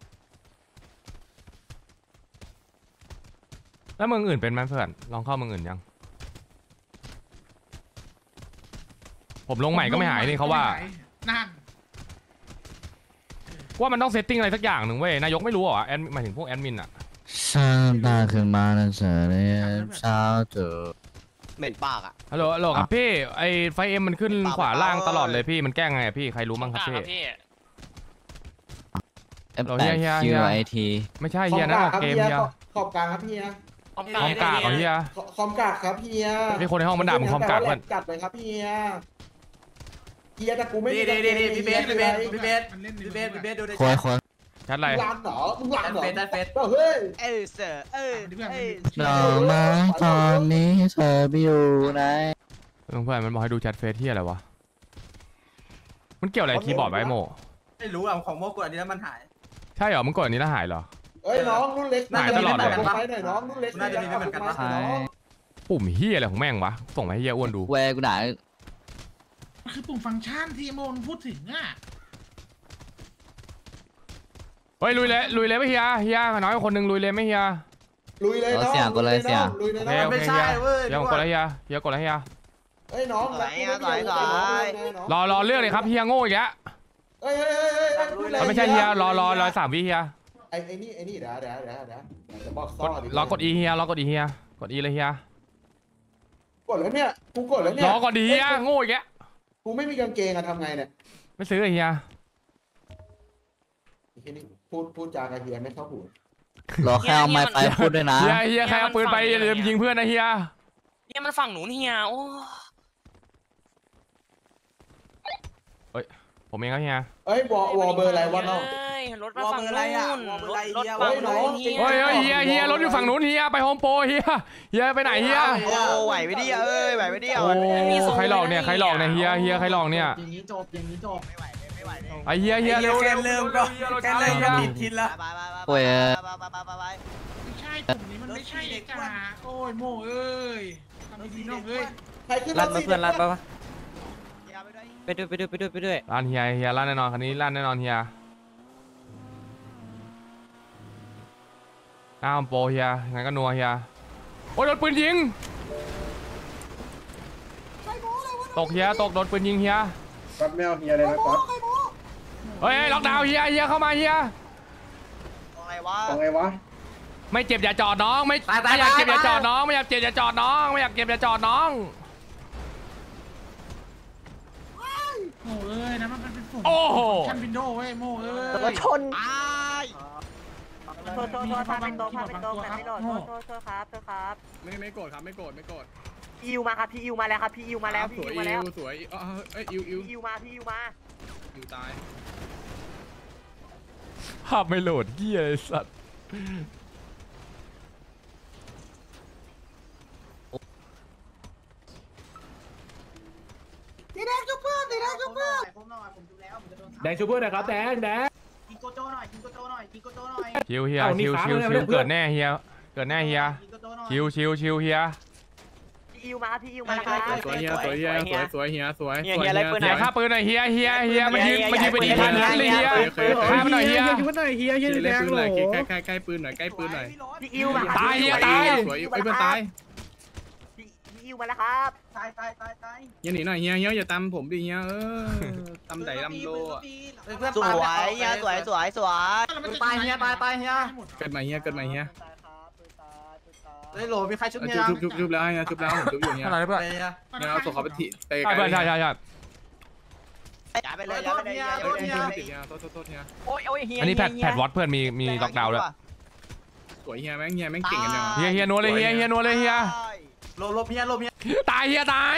A: แล้วเมืองอื่นเป็นไหมเพื่อนลองเข้าเมืองอื่นยัง ผมลงใหม่ก็ไม่หายนี่เขาว่า
F: นั่น
A: ว่ามันต้องเซตติ้งอะไรสักอย่างหนึ่งเว้ยนายกไม่รู้เหรอแอดหมายถึงพวกแอดมินอะ
D: 上大ขึ้นมาแล้วเฉยเช้าเจอ
L: เหม็นปากอ่ะ
A: ฮัลโหลฮัลโหลครับพี่ไอไฟเอ็มมันขึ้นขวาล่างตลอดเลยพี่มันแก้ไงอะพี่ใครรู้มั้งครับพี่
D: เอฟแปดคิวไอที
A: ไม่ใช่เฮียนะออกเกมเฮีย
J: ขอบกลางครับเฮีย
C: คอม
A: คอมกากเหรอเฮีย
J: คอมกากครับเฮีย
A: มีคนในห้องมันด่ามึงคอมกากเพื่อน
J: จัดเลยครับเฮียเฮียแต่กูไม่
L: ดีดีดีดีพี่เบสพี่เบสพี่เบส
F: มันเล่นใน
L: พี่เบสพี่เบสดูใน
D: ควยควย
A: ชัดอะไร
J: มึงลานเหรอมึงลานเหรอ
L: เฟซได้เฟซ
J: เฮ้ย
L: เออเสือเออ
F: เพื่อน
L: เออ
D: ดอกไม้ตอนนี้เธอไปอยู่ไหน
A: เพื่อนมันบอกให้ดูแชทเฟซที่อะไรวะมันเกี่ยวอะไรคีย์บอร์ดไว้โม
J: ไม่รู้อ่ะของโมกุอันนี้แล้วมันหาย
A: ใช่เหรอมึงกดอันนี้แล้วหายเหรอ
J: เอ้ยน้องรุ่นเล็ก
A: หายตลอดเลย
J: ไปหน่อยน้องรุ่นเล็กน่าจะมีไม่เหมือนกันปะ
A: ปุ่มเฮียอะไรของแม่งวะส่งมาให้เฮียอ้วนดู
D: แวร์กูด่า
F: มันคือปุ่มฟังก์ชันที่โมนพูดถึงอ่ะ
A: เฮ้ยลุยเลยลุยเลยไหมเฮียเฮียน้อยคนหนึ่งลุยเลยไหมเฮีย
J: ลุยเลยน้อง
D: เสียงก็เลยเสียง
J: ลุยเลย
A: โอ
J: น้
A: เค
J: อง
A: โอเค
J: ไม่
A: เฮี
J: ใช่
A: ย
J: เว้ย
A: เฮียกดแล้วเฮียเฮียกดแล้วเฮีย
J: เอ้ยน้อง
E: สวยอ่ะสวยสวย
A: รอรอเลือกเลยครับเฮียโง่อีกแล้ว
J: เอ้ยเอ้ยเอ้ยเอ้ยพูดเลย
A: ไม่ใช่เฮียรอรอรอสามวิเฮีย
J: ไอ้ไอ้นี่ไอ้นี่เดี๋ยวเดี๋ยวเดี๋ยวเดี๋ยวจะบอก
A: ก
J: ซ่อ
A: ดรอกดอีเฮียรอกดอีเฮียกดอีเลยเฮีย
J: กดแล้วเนี่ยกูกดแล้วเนี่ย
A: รอกดอีเฮียโง่อีกแล้ว
J: กูไม่มีกางเกงอะทำไงเนี่ย
A: ไม่ซื้อเฮีย
J: ทีนี้พูดพูดจากับเฮียไม่เข้าหู
D: รอแค่เอาไม้ไปพูดด้วยนะ
A: เฮียเฮียใครเอาปืนไปอย่าลืมยิงเพื่อนนะเฮีย
C: เนี่ยมันฝั่งหนูเฮียโอ้
A: ผมเองครับเฮีย
J: เอ้ยวอวอเบอร์อะไรวะน้อง
C: รถมาฝั่งนู้นรถรถ
J: เฮ้ยน้อง
A: เฮ้ยเฮ้ยเฮียเฮียรถอยู่ฝั่งนู้นเฮียไปโฮมโปรเฮียเฮียไปไหนเฮีย
E: โอ้ไหวไปดิเอ้ยไหวไปดิ
A: โอ้ใครหลอกเนี่ยใครหลอกเนี่ยเฮียเฮียใครหลอกเนี่ย
J: อย่างนี้จบอย่างนี้จบ
E: ไม่ไหวไม่ไหว
A: ไอเฮียเฮียเร็ว
J: แกเริ่มก็แกเริ่มก็ติดทินละ
E: ไปไปไป
D: โอ้ย
E: ไป
F: ไม่ใช่ปุ่มนี้มันไม่ใช่จ้าโอ้ยโมเอ้ยทำดีๆน้องเอ้ย
J: ใครขึ้น
L: รัดมาเพื่อนรัดปะวะ
E: ไปด้วย
L: ไปด้วยไปด้วยไปด้วยไปด้วย
A: ร้านเฮียเฮียร้านแน่นอนคันนี้ร้านแน่นอนเฮียอ้าวโปรเฮียงั้นก็นัวเฮียโอ้ยโดนปืนยิงตกเฮียตกโดนปืนยิงเฮีย
J: กับแมวเฮียเลยนะก๊อต
A: เฮ้ยล็อกดาวน์เฮียเฮียเข้ามาเฮีย
E: อะไรวะ
J: ของไงวะ
A: ไม่เจ็บอย่าจอดน้องไม่ไม่อยากเจ็บอย่าจอดน้องไม่อยากเจ็บอย่าจอดน้องไม่อยากเจ็บอย่าจอดน้อง
F: โมเอ้ยนะมันเป็นปุ่ม
A: โอ้โห
F: ชันวินโดว์เว้ยโมเอ้ย
E: รถชนตาย
F: โทษโทษโทษพาเป็นโตพาเป็นโตแบบไม่โดดโทษ
K: โทษโทษครับโทษครับ
H: ไม่ไม่โกรธครับไม่โกรธไม่โกรธ
K: พี่อิวมาครับพี่อิวมาแล้วครับพี่อิวมาแล้วพี่
H: สวย
K: อิวมาแล้ว
H: อิวสวยเอ้ยเอ้ยอิวอิว
K: พี่อิวมาพี่อิวมา
H: อิวตาย
A: ภาพไม่โหลดเฮียไอ้สัตว์
J: สีแดงจุ๊บเพื่อนสีแดงจุ๊บเพื่อน
L: แดงชูเพื่อนนะครับแดงแดง
J: กินโกโจหน่อยกินโกโจหน่อยกินโกโจหน่อย
A: ชิวเฮีย
L: เอานี่
A: ชิว
L: ค้าง
A: ชิว
L: เลย
A: ชิว
L: เพื่อน
A: เกิดแน่เฮียเกิดแน่เฮีย
J: กินโกโจหน่อย
A: ชิวชิวชิวเฮีย
K: พี่อิวมาครับพี่อิวมาแล้วครับ
H: สวยเฮียสวยเฮียสวยสวยเฮียสวย
C: เฮียเฮียอะไรปืน
A: เฮียฆ่าปืนหน่อยเฮียเฮียเฮียมันยืนมันยืนไปดีทันนั้นเลยเฮีย ฆ่ามันหน่อยเฮีย
H: ช่วยหน่อยเฮียเฮียแดงหน่อยใกล้ใกล้ใกล้ปืนหน่อยใกล้ปืนหน่อย
K: พี่อิวมาครับ
A: ตายเฮียตาย
H: สวยไอ้เพื่อนตาย
K: พี่พี่อิวมาแล้วครับ
J: ตายตายตายตาย
H: เฮียหนีหน่อยเฮียเฮียอย่าตำผมดิเฮียเออตำไดตำโลอ่ะ
E: สวยเฮียสวยสวยสวย
J: ตายเฮียตายตายเฮีย
H: เกิดใหม่เฮียเกิดใหม่เฮีย
J: เฮ้ยโหลมีใครชุบเฮีย
H: ชุบชุบชุบแล้วเฮียชุบแล้วผมชุบอยู่เฮีย
A: อะไรเพื่อน
J: เฮีย
H: เฮียเอาศพเขาไปทิ้งไป
A: ใช่เพื่อนใช่ใช่ใช่
E: ย้ายไปเลยย้ายไปเลยย้ายไป
H: โทษ
E: เลย
H: เฮียติดเฮียโทษโทษโทษเฮีย
C: โอ้ยโอ้ยเฮีย
A: อันนี้แพทแพทวอตเพื่อนมีมีล็อกดาวน์ด้วย
H: สวยเฮียแม่งเฮียแม่งเก่งกันเนี่ย
A: เฮียเฮียนัวเลยเฮียเฮียนัวเลยเฮีย
J: หลบหลบเฮียหลบเฮีย
A: ตายเฮียตาย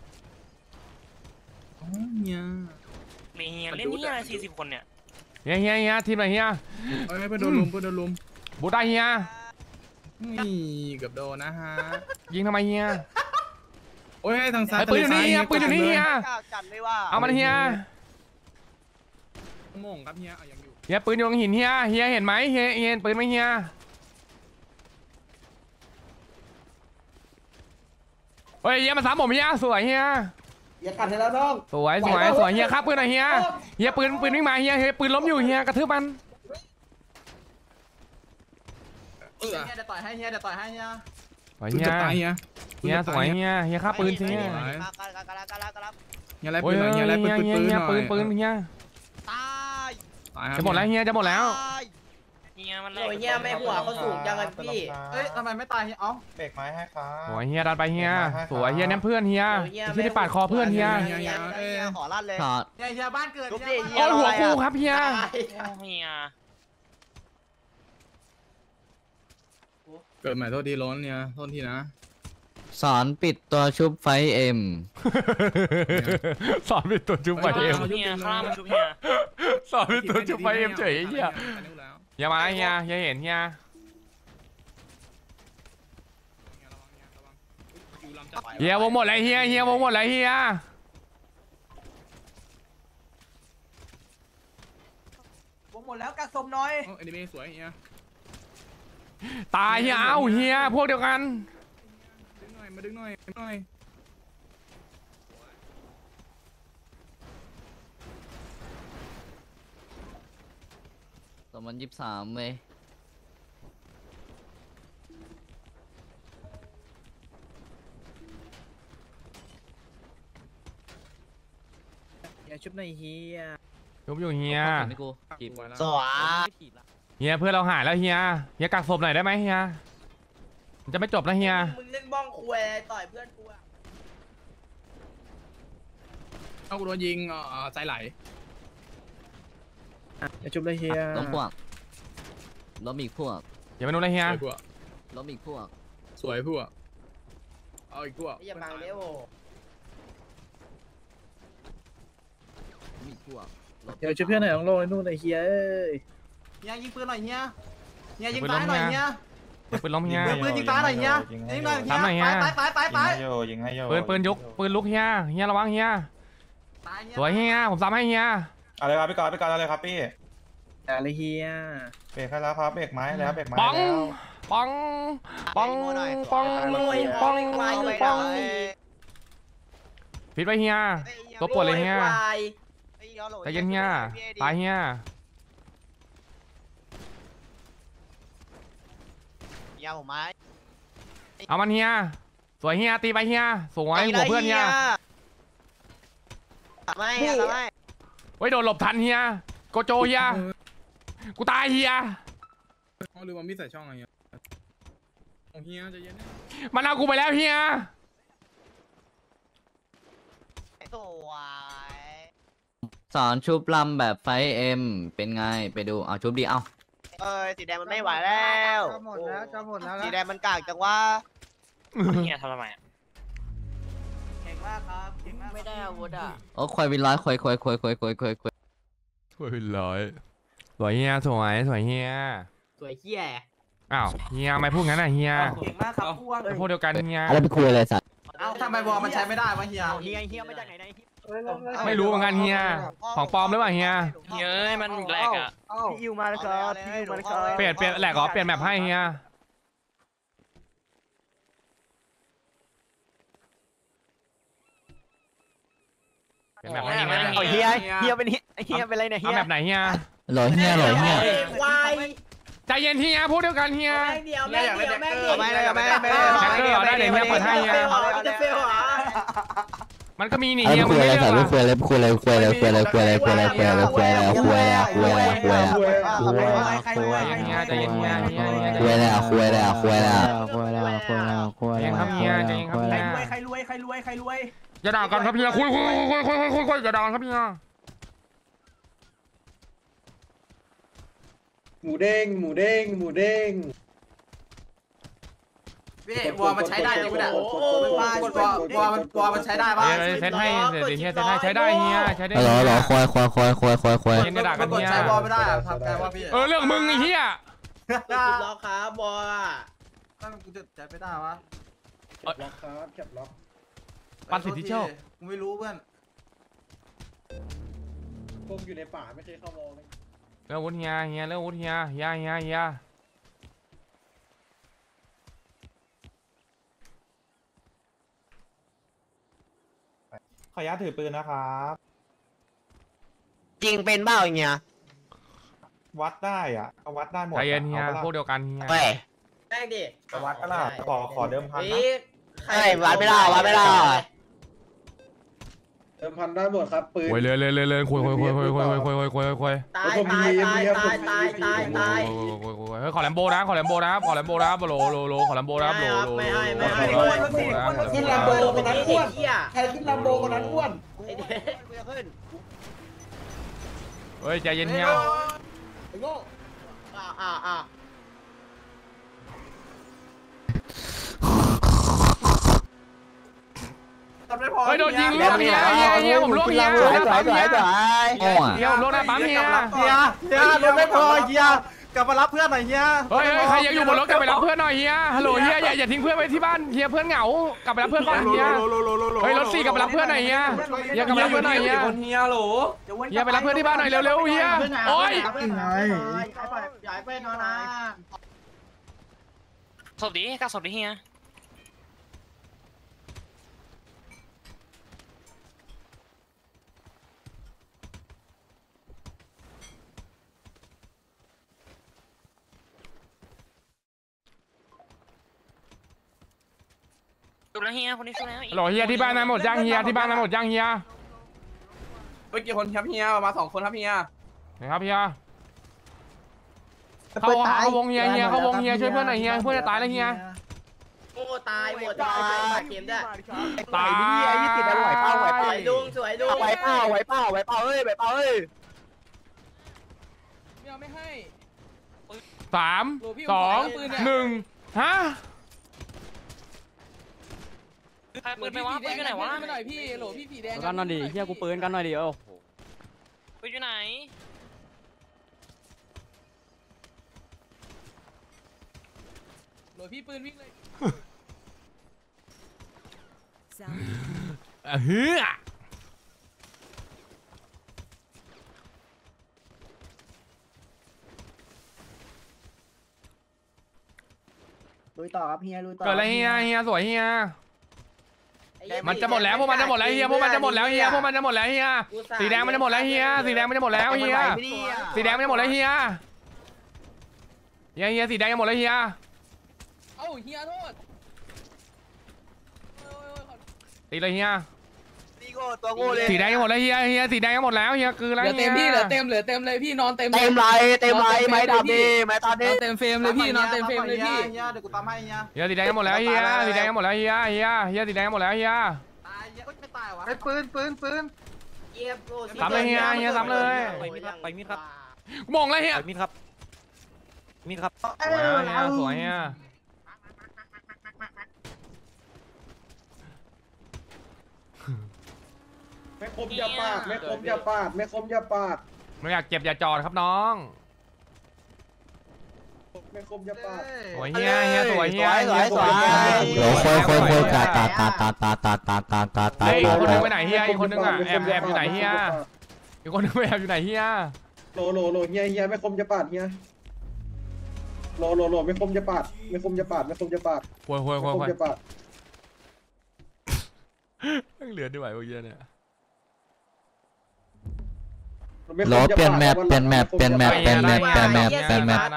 H: เฮีย
C: มีเฮียเล่นเฮียสี่สิบคนเนี่ย
A: เฮียเฮียเฮียทีมไหนเฮีย
H: เฮ้ยเพื่อนโดนลุมเพื่อนโดนลุม
A: บูได้เฮีย
H: นี่เกือบโดนนะฮะ
A: ยิงทำไมเฮีย
H: โอ้ยทางซ้าย
A: ไอ้ปืนอยู่นี่เฮียปืนอยู่นี่เฮีย
E: จัดเลยว่า
A: เอามันเฮีย
H: โมงครับเฮียยังอยู่
A: เฮียปืนอยู่ตรงหินเฮียเฮียเห็นไหมเฮียเฮียเห็นปืนไหมเฮียเฮ้ยเฮียมาซ้ำผมเฮียสวยเฮีย
J: อย่าขัดให้แล้วน้อง
A: สวยสวยสวยเฮียครับปืนหน่อยเฮียเฮียปืนปืนวิ่งมาเฮียเฮียปืนล้มอยู่เฮียกระทืบมัน
J: เฮียเดี๋ยวต่อยให้เฮียเดี๋ยวต่อยให้เฮีย
A: สวย
H: ปืน
A: เฮีย
H: จะตายเฮีย
A: เฮียสวยเฮียเฮียครับปืนสิเฮีย
E: กระกระกระกระกระ
H: เฮียไล่
A: โอ้
H: ปื
A: ย
H: นหน่อยเฮียไล่ปืนปืน
A: เฮีย
H: ปืน
A: เฮี
H: ห
A: ย
H: น่อย
A: ปืนปืนเฮีย
E: ตาย
A: จะหมดแล้วเฮียจะหมดแล้ว
C: เฮียมัน
E: โอ้ยเฮียไม่หัวเขาสูงจังเลยพี่
J: เอ้ยทำไมไม่ตายเฮียอ๋อ
L: เบรกไม้ให้ครับ
A: สวยเฮียดันไปเฮียสวยเฮียแนมเพื่อนเฮียที่ได้ปาดคอเพื่อนเฮีย
E: เฮียขอลั่นเลย
D: ช็อต
J: เฮียเฮียบ้านเกิด
E: ทุบ
J: เฮี
E: ดิ
J: ย
E: เฮีย
A: โอ้ยหัวกูครับเฮีย
C: เฮีย
H: เกิดใหม่โทษทีล้นเนี่ยโทษทีนะ
D: สอนปิดตัวชุบไฟเอ็ม
A: สอนเป็นตัวจุ๊บไปเอ็ม
C: เฮียข้ามมาชุบเฮีย
A: สอนเป็นตัวจุ๊บไปเอ็มเฉยเฮียเฮียมาเฮียเฮียเห็นเฮีย เฮียวงหมดเลยเฮียเฮียวงหมดเลยเฮีย
H: ออนิเมะสวยเฮีย
A: ตายเฮียเอ้าเฮียพวกเดียวกัน
H: ดึงหน่อยมาดึงหน่อยหน่อย
D: สองพันยี่สิบสามเว้ย
L: อย่าชุบในเฮีย
A: ชุบอยู่เฮีย
D: ไม่กูจีบ
L: สวะ
A: เฮียเพื่อนเราหายแล้วเฮียเฮียกักศพหน่อยได้ไหมเฮียมันจะไม่จบนะเฮีย
E: มึงเล่นบ้องคุยต่อยเพื่อนกูอะ
H: เอากูโดนยิงเอ่อใจไหล
L: อย่าชุบในเฮีย
D: ล้มพวกล้มอีกพวก
A: อย่าไปนู่นเลยเฮีย
H: สวยพวก
D: ล้มอีกพวก
H: สวยพวกเอาอีกพวก
E: อย่าบังเร็ว
D: ล้มอีกพวก
L: อย่าชุบเพื่อนหน่อยของโลกนู่นในเฮียเอ้ย
J: เฮียยิงปืนหน่อยเฮียเฮียยิงซ้ายหน่อยเฮีย
A: ปืนล้มเฮีย
J: ปืนยิงซ้ายหน่อยเฮียยิงหน่อยเฮี
A: ทำหน่อยเฮีย
J: ไปไปไปไป
M: ยิงให้โย
A: ปืนปืนยกปืนลุกเฮียเฮียระวังเฮีย
J: ตายเฮีย
A: สวยเฮียผมซ้ำให้เฮีย
M: อะไรครับพี่กอล์ฟพี่กอล์ฟอะไรครับพี่
L: อะไรเฮีย
M: เบรกให้แล้วครับเบรกไม้แล้วเบรกไม้
A: ปัง
M: แล้ว
A: ปังปังปังปังปังฟิตไว้เฮียตัวปวดเลยเฮียใจเย็นเฮียตายเฮีย
E: ยาผมไม้
A: เอามันเฮียสวยเฮียตีไปเฮียสวยหัวเพื่อนเฮีย
E: ไม่ไม่
A: เฮ้ยโดนหลบทันเฮียโกโจเฮียกูตายเฮีย
H: เอาลืมเอามีดใส่ช่องอะไรเงี้ยโอ้เฮียใจเย็นนะ
A: มันเอากูไปแล้วเฮีย
E: สวย
D: สอนชุบลำแบบไฟเอ็มเป็นไงไปดูเอาชุบดีเอา
E: เอ้ยสีแดงมันไม่ไหวแล้วจะหมดแล้วจะหมดแล้วสีแดงมันกากจังว่า
C: เฮียทำทำไมอ่ะ
E: เก่งมากครับเก่งมากไม่ได้อาวุธอ่ะ
D: โอ้ควายวินร้อยควายควายควายควายควายควายควาย
A: สวยร้อยสวยเฮียสวยสวยเฮีย
E: สวยเฮีย
A: อ้าวเฮียทำไมพูดงั้นอ่ะเฮีย
J: เก่งมากครับพวก
A: พวกเดียวกันเฮีย
D: อะไรไปคุยอะไรสัตว์
J: เอ้าทำไมบอลมันใช้ไม่ได้วะเฮีย
E: เฮียเฮียมาจากไหนไหน
A: ไม่รู้เหมือนกันเฮียของปลอมหรือเปล่าเฮีย
C: เฮียเอ้ยมันแหลกอ่ะ
E: พี่อิวมาแล้วครับพี่อิวมาแล้วครับ
A: เปลี่ยนเปลี่ยนแหลกเหรอเปลี่ยนแมปให้เฮียเปลี่ยนแมปให้เฮีย
E: เอาเฮียเฮียเป็นเฮียเฮียเป็นไรเนี่ยเฮี
A: เอา
E: ย
A: แมปไหนเฮีย
D: หล่อเฮียหล่อเฮีย
E: ควาย
A: ใจเย็นเฮียพวกเดียวกันเฮีย
E: แม่เดียวแม่เดียวแม่เดียวไม่เลยไม่ไม่
A: แฮกเกอร์ได้เลยเฮียเปิดให้เฮีย
E: จะเฟลเหรอ
A: มันก็มีนี่
D: อะไร
A: เฮีย
D: ไป
A: มัน
D: คุย
A: ไม่
D: อะไร
A: เลือก
D: สัตว์
A: หร
D: ไม่
A: อ
D: คุยอะไรคุยอะไรคุยอะไรคุยอะไรคุยอะไรคุยอะไรคุยอะไรคุยอะไรคุยอะไรคุยอะไรคุยอะไร
J: ใครรวย
A: เฮียใจเย็นเฮียเฮียเฮีย
D: คุยอะไรคุยอะไรคุยอะไร
L: คุยแล้วคุยแล้วคุย
A: ใจเย็นครับเฮียใจเย็นครับเฮีย
J: ใครรวยใครรวยใครรวย
A: อย่าด่ากันครับเฮียคุยคุยคุยคุยคุยคุยคุยอย่าด่ากันครับเฮีย
I: หมูเด้งหมูเด้งหมูเด้ง
J: พี่บอลมันใช้ได้จริงไหมเนี่ยบอลบอลมันบอลมันใช้ได้ป่ะ
A: เฮียเซตให้เดี๋ยวเฮียเซตให้ใช้ได้เฮียใช้ได้
D: หล่อหล่อควายควายควายควายควายควาย
A: เฮียจะด่ากัน
J: กด
A: เฮีย
J: ใช้บอลไม่ได้ทำไงวะพี่
A: เออเรื่องมึงไอ้เฮีย
E: ล็อกครับบอล
J: นั่นกูจะใช้ไม่ได้วะ
I: ล็อกครับแคปล็อก
A: ปันสิทธิโชค
J: กูไม่รู้เพื่อน
I: ผมอยู่ในป่าไม่เคยเข้ามองเลย
A: เรื่องวุฒิเฮียเฮียเรื่องวุฒิเฮียเฮียเฮียเฮีย
M: ขออนุญาตถือปืนนะครับ
E: จริงเป็นเปล่าอย่างเงี้ย
M: วัดได้อ่ะเอาวัดได้หมด
A: ใจเย็นเฮีย
M: อาปะ
A: พวกเดียวกันเฮีย
E: ไปแม่งดิ
M: เอาวัดก็ล่ะขอขอเดิมพันนะ
E: ใครวัดไม่ได้วัดไม่ได้
I: เดิมพันได้หมดครับปืน
A: คุยเลยเลยเลยเลยคุยคุยคุยคุยคุยคุยคุยคุยคุยคุย
E: ตายตายตายตายตายตายตาย
A: เฮ้ยขอแลมโบนะขอแลมโบนะขอแลมโบนะโลโลโลขอแลมโบนะโลโล
E: ไม่ให้ไม่ให้
I: ขึ้นลำโบคนนั้นอ้วนใครขึ้นลำโบคนนั้นอ้วน
E: ไอเด็กกูจะขึ้น
A: เฮ้ยใจเย็นเฮีย
I: ไอ้โง่
E: อ่าอ่าอ่า
A: เฮ้ยโดนยิงล่วงเฮียเฮียเฮียผมล่วงเฮียหน้าปั๊มเฮีย
D: โอ้อะ
A: เฮียผมล่วงหน้าปั๊มเฮีย
J: เฮียเฮียรถไม่พอเฮียกลับมารับเพื่อนหน่อยเฮีย
A: เฮ้ยใครยังอยู่บนรถกลับไปรับเพื่อนหน่อยเฮียฮัลโหลเฮียอย่าอย่าทิ้งเพื่อนไว้ที่บ้านเฮียเพื่อนเหงากลับไปรับเพื่อนก่อนเฮียเฮ้ยรถสี่กลับไปรับเพื่อนหน่อยเฮียเฮียกลับไปรับเพื่อนหน่อยเฮีย
J: เฮียโหล
A: เฮียไปรับเพื่อนที่บ้านหน่อยเร็วๆเฮียโอ๊ย
J: ย้ายไปนอนนะ
C: ศพดิก้าศพดิเฮียชุบแล้วเฮียคนนี้ชุบแล้ว
A: ฮัลโหลเฮียที่บ้านมาหมดยังเฮียที่บ้านมาหมดยังเฮีย
J: เมื่อกี้คนครับเฮียมาสองคนครับเฮีย
A: ไหนครับเฮียเข้าเข้าวงเฮียเฮียเข้าวงเฮียช่วยเพื่อนหน่อยเฮียเพื่อนจะตายแล้วเฮีย
J: โอ้ตายหมดตายบาดเจ็บด้วย
A: ตาย
J: ไอ้ที่ติดอะไรไหวเป้าไหวเป้าลุงสวยลุง
I: ไหวเปล่าไหวเปล่าไหวเปล่าเอ้ยไหวเปล่าเอ้ย
H: ไม่เอาไม่ให้
A: สามสองหนึ่งฮะ
C: ใครปืนไปวะปืนอยู่ไหนวะ
H: ไม่หน่อยพี่โหลพี่ผีแดง
L: กันหน่อยดิเฮียกูปืนกันหน่อยดิโอ้
C: ปืนอยู่ไหน
H: โหลพี่ปืนวิ่งเลย
A: เฮ้ย
I: ลุยต่อครับเฮียลุยต่อ
A: เกิดอะไรเฮียเฮียสวยเฮียมันจะหมดแล้วพวกมันจะหมดแล้วเฮียพวกมันจะหมดแล้วเฮียพวกมันจะหมดแล้วเฮียสีแดงมันจะหมดแล้วเฮียสีแดงมันจะหมดแล้วเฮียสีแดงมันจะหมดแล้วเฮียเฮียเฮียสีแดงจะหมดแล้วเฮีย
H: เอ้าเฮียโทษ
A: ตีเลยเฮีย
I: ตีโก้ตัวโง่เลย
A: สีแดงจะหมดแล้วเฮียเฮียสีแดงจะหมดแล้วเฮียคืออะไร
H: เหลือ
A: เฮี
H: เต็
A: ย
H: มพี่เหลือเต็มเหลือเต็มเลยพี่นอนเต็ม
I: เต็มไรเต็มไรไม้ดำดิไม้ตอน
H: น
I: นี้
H: อนเต็มเฟรมเลยพี่นอนเต็มเฟรมเลยพี่
J: เฮียเดี๋ยวกูตามให้เฮีย
A: เฮียสีแดงจะหมดแล้วเฮียสีแดงจะหมดแล้วเฮียเฮียเฮียสีแดงจะหมดแล้วเฮีย
J: ตายเฮียไม่ตายวะ
I: ไอ้ปืนปืนปืน
A: ซ้ำเลยเฮียเฮียซ้ำเลย
L: ไปมีดครับไปมีดครับ
A: มองเลยเฮีย
L: ไปมีดครับมีดครับ
A: สวยเฮียสวยเฮีย
J: ไม่คมอย่าปาดไม่คมอย่าปาดไม่คมอย่าปาด
A: ไม่อยากเจ็บอย่าจอดครับน้อง
J: ไม่คมอย่าปาด
A: สวยเฮียเฮียสวยเฮีย
I: สวยสวย
D: โหคุยคุยคุยตาตาตาตาตาตาตาตาตาตา
A: เฮ้ยอีกคนนึงไปไหนเฮียอีกคนนึงอ่ะแอบแอบอยู่ไหนเฮียอีกคนนึงไปแอบอยู่ไหนเฮีย
J: โลโลโลเฮียเฮียไม่คมอย่าปาดเฮียโลโลโลไม่คมอย่าปาดไม่คมอย่าปาดไม่คมอย่าปาด
A: คุยคุย
J: ไม่
A: คุย
J: คม
A: คุย
J: อย่าปาด
A: เหลือดีไหวพวกเฮียเนี่ย
D: โหลเปลี่ยนแมปเปลี่ยนแมปเปลี่ยนแมปเปลี่ยนแมปเปลี่ยนแมปเปลี่ยนแมป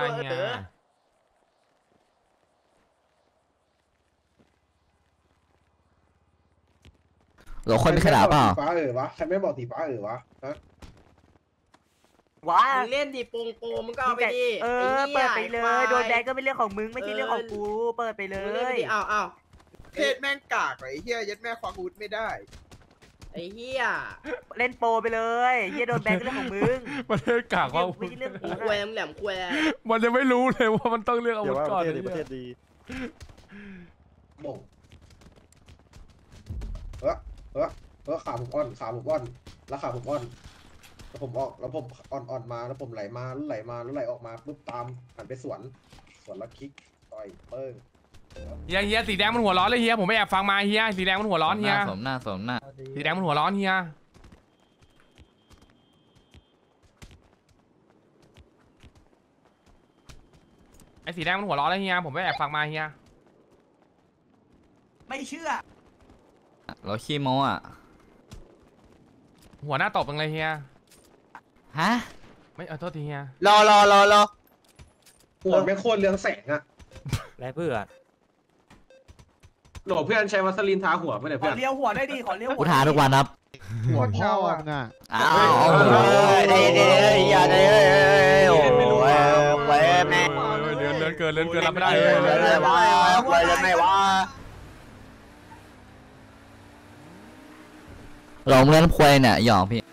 D: โหลคนไม่ขนาดเปล่า
J: ฟ้าเออวะใครไม่บอกสีฟ้าเออวะฮะ
E: ว้า
I: เล่นดิโปงโปมึงก็เอาไปดิ
E: เออเปิดไปเลยโดนแดงก็เป็นเรื่องของมึงไม่ใช่เรื่องของกูเปิดไปเลย
I: อ้าวอ้าวเทศแม่งกากไอ้เฮียยัดแม่ควากูดไม่ได้ไอ้เฮีย
E: เล่นโปรไปเลยเฮียโดนแบงก็เรื่องของมึง
A: มันเลือกกากว่า
E: ไม่ใช่เรื่องกู
I: ควยมึงแหลมควย
A: มันจะไม่รู้เลยว่ามันต้องเลือกอาวุธก่อน
M: ประเทศดี
J: โม่งเออเออเออขาผมอ่อนขาผมอ่อนแล้วขาผมอ่อนแล้วผมออกแล้วผมอ่อนอ่อนมาแล้วผมไหลมาแล้วไหลมาแล้วไหลออกมาปุ๊บตามหันไปสวนสวนแล้วคลิกต่อยเปิ้ง
A: เฮียเฮียสีแดงมันหัวร้อนเลยเฮียผมไม่แอบฟังมาเฮียสีแดงมันหัวร้อนเฮีย
D: สมหน้าสมหน้า
A: สีแดงมันหัวร้อนเฮียไอ้สีแดงมันหัวร้อนเลยเฮียผมไม่แอบฟังมาเฮีย
I: ไม่เชื่อ
D: เราขี้โมอ่ะ
A: หัวหน้าตบจังเลยเฮีย
D: ฮะ
A: ไม่เอาโทษทีเฮีย
I: รอรอรอรอ
J: หัวไม่โคตรเรืองแสงอะ
L: ไรเพื่อ
J: โหลเพื่อนใช้วัสลีนทาหัวไม่ได้
I: ขอ
J: เพื่อน
I: เลี้ยวหัวได้ดิขอเลี้ยวหั
D: กู
I: ว
D: ทาทุกวันครับ
M: หัวเข้าอ่ะ
D: อ้าว
I: เด้เด้อย่าเด้โอ้ยเว้ยแม่
A: เดือนเดือนเกินเดือนเกินรับไม่ได้
I: เว้ยเลยว่าเว้ยเลยไม่ว่า
D: หลงเล่นควยเนี่ยหยอกพี่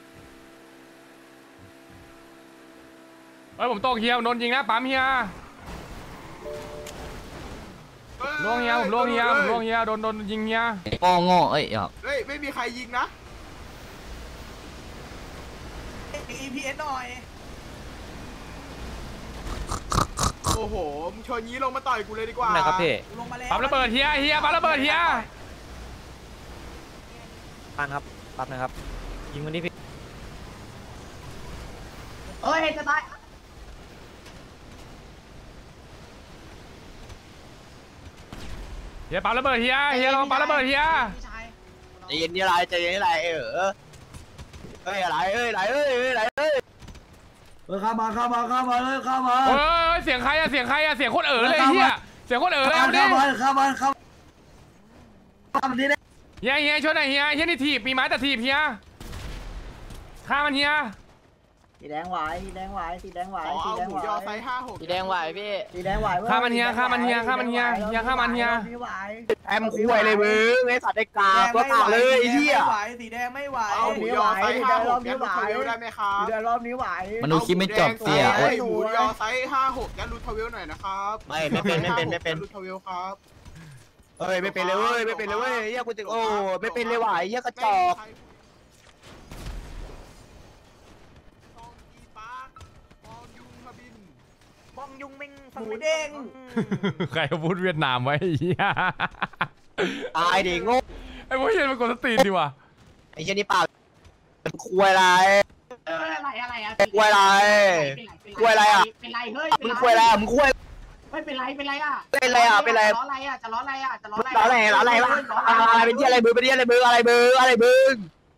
A: เฮ้ยผมตกเฮียผมโดนยิงนะปั๊มเฮียล่วงเฮียผมล่วงเฮียผมล่วงเฮียโดนโดนยิงเฮีย
D: โง่โง่เอ้ยหยอก
I: เฮ้ยไม่มีใครยิงนะ อี พี เอส หน่อยโอ้โหมึงชนงี้ลงมาต่อยกูเลยดีกว่า
L: นะครับพี่
I: ลงมาแล้ว
A: ปั๊มระเบิดเฮียเฮียปั๊มระเบิดเฮีย
L: ปันครับปั๊บนะครับยิงมันดิพี่
E: เอ้ยจะตาย
A: เฮียปั๊มระเบิดเฮียเฮียลองปั๊มระเบิดเฮีย
L: ใจเย็นนี่ไรใจเย็นนี่ไรเออเอ้ยอะไรเอ้ยอะไรเอ้ยอะไรเอ้ยเออเข้ามาเข้ามาเข้ามาเลยเข้ามา
A: โอ้ยเสียงใครอะเสียงใครอะเสียงโคตรเอ๋อเลยเฮียเสียงโคตรเอ๋อเลยเอาดิ
L: เข้ามาเข้ามาเข้ามาดิ
A: เฮียเฮียช่วยหน่อยเฮียเฮียนี่ถีบมีไม้แต่ถีบเฮียฆ่ามันเฮีย
L: สีแดงไหวสีแดงไหวสีแดงไหว
I: ขอ
L: สี
I: เอา
L: แดง
I: หมู
L: ไหวย
I: อไซส์ห้าหก
L: สีแดงไหวพี่สีแดงไหว
A: ฆ่ามันเฮียฆ่ามันเฮียฆ่ามันเฮียเฮียฆ่ามันเฮีย
L: แอมคุยเลยมึงไอ้สัตว์ไอ้กาตัวกาเลยไอ้เหี้ย
I: สีแดงไม่ไหวเอาหมูยอไซส์ห้าหกยัดรูทเวลได้ไหมครับ
L: เดี๋ยวรอบนี้ไหว
D: มันดูคลิปไม่จบเสีย
I: ไอ
D: โอ๊ย
I: หมูยอไซส์ห้าหกยัดรูทเวลหน่อยนะครับ
L: ไม่ไม่เป็นไม่เป็นไม่เป็น
I: ยัดรูทเวลครับ
L: เอ้ยไม่เป็นเลยเว้ยไม่เป็นเลยเว้ยเหี้ยกูจะโอ้ไม่เป็นเลยไหวเหี้ยกระจอก
I: บองยุงมิงหมูเด้ง
A: ใครพูดเวียดนามไว้เฮีย
L: ตายดิโง่
A: ไอ้พวกเฮียมันกดสตรีนดีว่ะ
L: ไอ้เหี้ยนี่ปากคุยอะไร
E: อะไรอะไรอะ
L: คุยอะไรคุยอะไรอ่ะ
E: เป็นไรเฮ้ย
L: มึงคุยอะไรอ่ะมึงคุย
E: ไม่เป็นไรเป็นไรอ่ะ
L: เป็นไรอ่ะเป็นไร
E: ล้ออะไรอ่ะจะล้ออะไรอ่ะจะล้ออะไร
L: ล้ออะไรล้ออะไรวะอะไรเป็นที่อะไรมือเป็นที่อะไรมืออะไรมืออะไรมือ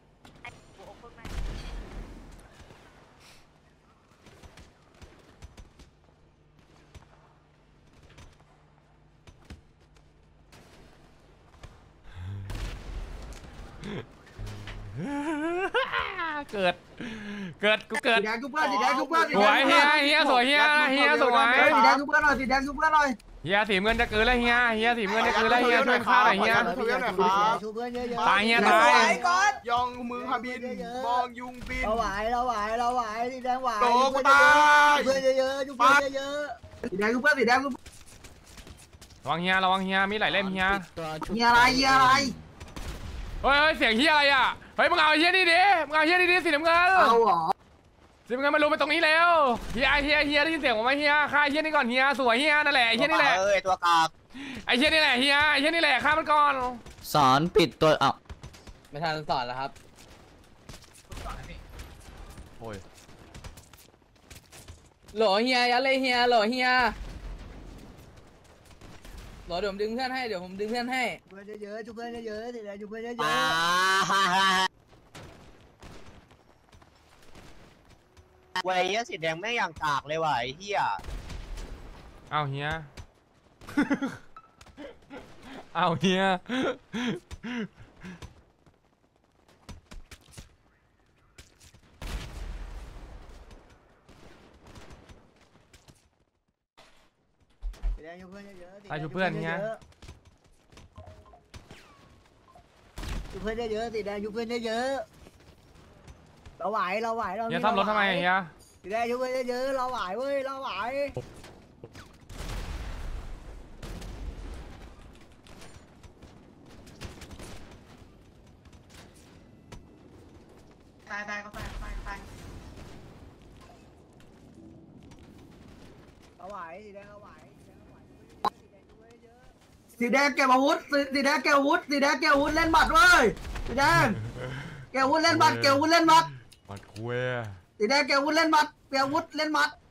A: เกิดเกิดกูเกิด
I: สีแดงทุกเพื่อนสีแดงทุกเพื่อน
A: สวยเฮียเฮียสวยเฮียเฮียสวย
I: สีแดงทุกเพื่อนหน่อยสีแดงทุกเพื่อนหน่อย
A: เฮียสีเงินจะเกินแล้วเฮียเฮียสีเงินจะเกินแล้วเฮียช่วยฆ่าหน่อยเฮีย
I: ทวิลหน่อยครับ
A: ตายเฮียตาย
I: ยองมือฮาบินบองยุงบิน
L: เราไหวเราไหวเราไหวสีแดงไหว
I: โตกูตาย
L: เพื่อนเยอะๆจุ๊บเพื่อนเยอะ
I: สีแดงทุกเพื่อนสีแดงทุก
A: ระวังเฮียระวังเฮียมีหลายเล่มเฮีย
I: เฮียอะไรเฮียอะไร
A: เฮ้ยเฮ้ยเสียงเฮียอะไรอ่ะเฮ้ยมึงเอาเฮียนี่ดิมึงเอาเฮียนี่ดิสีน้ำเงิน
I: เอาเหรอ
A: สีน้ำเงินมาลงไปตรงนี้แล้วเฮียเฮียเฮียได้ยินเสียงผมไหมเฮียฆ่าเฮียนี่ก่อนเฮียสวยเฮียนั่นแหละไอ้เฮียนี่แหละ
L: เอ้ยตัวกาก
A: ไอ้เฮียนี่แหละเฮียไอ้เฮียนี่แหละฆ่ามันก่อน
D: สอนปิดตัวเอ้า
L: ไม่ทันสอนแล้วครับ
A: โอ้ย
L: โหลเฮียยัดเลยเฮียโหลเฮียโหลเดี๋ยวผมดึงเพื่อนให้เดี๋ยวผมดึงเพื่อนให้เพื่อนเยอะๆจุ๊บเพื่อนเยอะๆสีแดงจุ๊บเพื่อนเยอะๆวัยเฮียสีแดงไม่อย่างกากเลยว่ะไอ้เฮีย
A: เอาเฮีย เอาเฮีย
L: สีแดงจุ๊บเพื่อนเยอะๆ
A: ใครชูเพื่อนเฮีย
L: จุ๊บเพื่อนเยอะๆสีแดงจุ๊บเพื่อนเยอะๆเราไหวเราไหวเรา
A: เฮียซ่อมรถทำไมเฮีย
L: สีแดงจุ๊บเพื่อนเยอะๆเราไหวเว้ยเราไหว
E: ตายตายก็ตายตายตาย
L: เราไหวสีแดงเราไหว
I: สีแดงเก็บอาวุธสีแดงเก็บอาวุธสีแดงเก็บอาวุธเล่นบัตรเว้ยสีแดงเก็บอาวุธเล่นบัตรเก็บอาวุธเล่นบัตร
A: ปัดคุย
I: สีแดงเก็บอาวุธเล่นบัตรเก็บอาวุธเล่นบัตร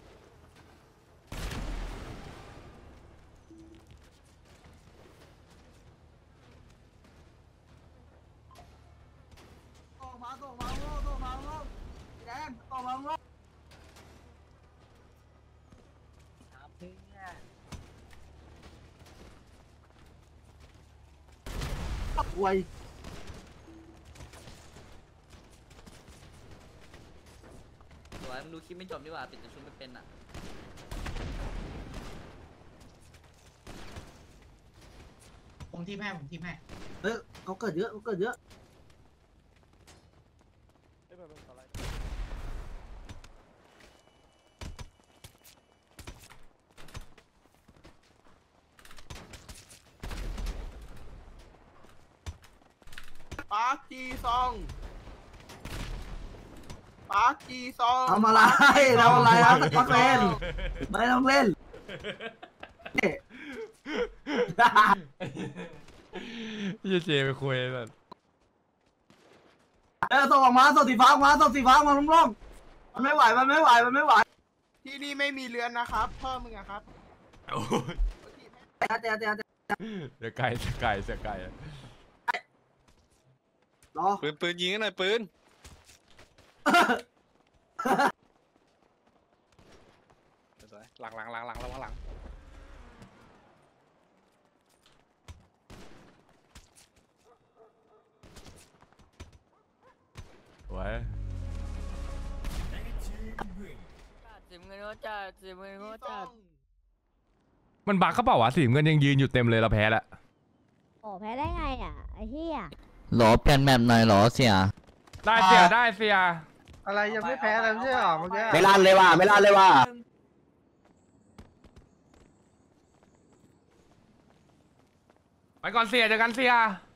I: ออกมาออกมาออกมาออกสีแดงออกมาออกไว
D: สวยมึงดูคลิปไม่จบดีกว่าปิดจะชุบไม่เป็นอ่ะ
E: ผมทีมแม่ผมทีมแม่
I: เออเขาเกิดเยอะเขาเกิดเยอะปาร์กีซองปาร์กีซองทำอะไรทำอะไรครับตะกอนเล่นไม่ต้องเล่น
A: ยี่เจไปคุยแบบ
I: เออส่งออกมาส่งสีฟ้าออกมาส่งสีฟ้าออกมาลุ่มๆมันไม่ไหวมันไม่ไหวมันไม่ไหว
F: ที่นี่ไม่มีเรือนนะครับพ่อมึงอะครับ
I: เตะเตะเตะ
A: เสือไก่เสือไก่เสือไก่
I: รอ
N: ปืนปืนยิงกันหน่อยปืนหลังหลังหลังหลังระวังหลัง
A: ไว้
D: สิบเงินก็จัดสิบเงินก็จัด
A: มันบักเขาเปล่าวะสีเงินยังยืนอยู่เต็มเลยเราแพ้แล้ว
K: โอ้แพ้ได้ไงอ่ะไอ้เหี้ย
D: หลอเปลี่ยนแมปหน่อยหลอเสีย
A: ได้เสียได้เสีย
I: อะไรยังไม่แพ้อะไรไม่ใช่หรอเมื่อกี้
L: ไม่ลั่นเลยว่ะไม่ลั่นเลยว่ะ
A: ไปก่อนเสียเจอกันเสีย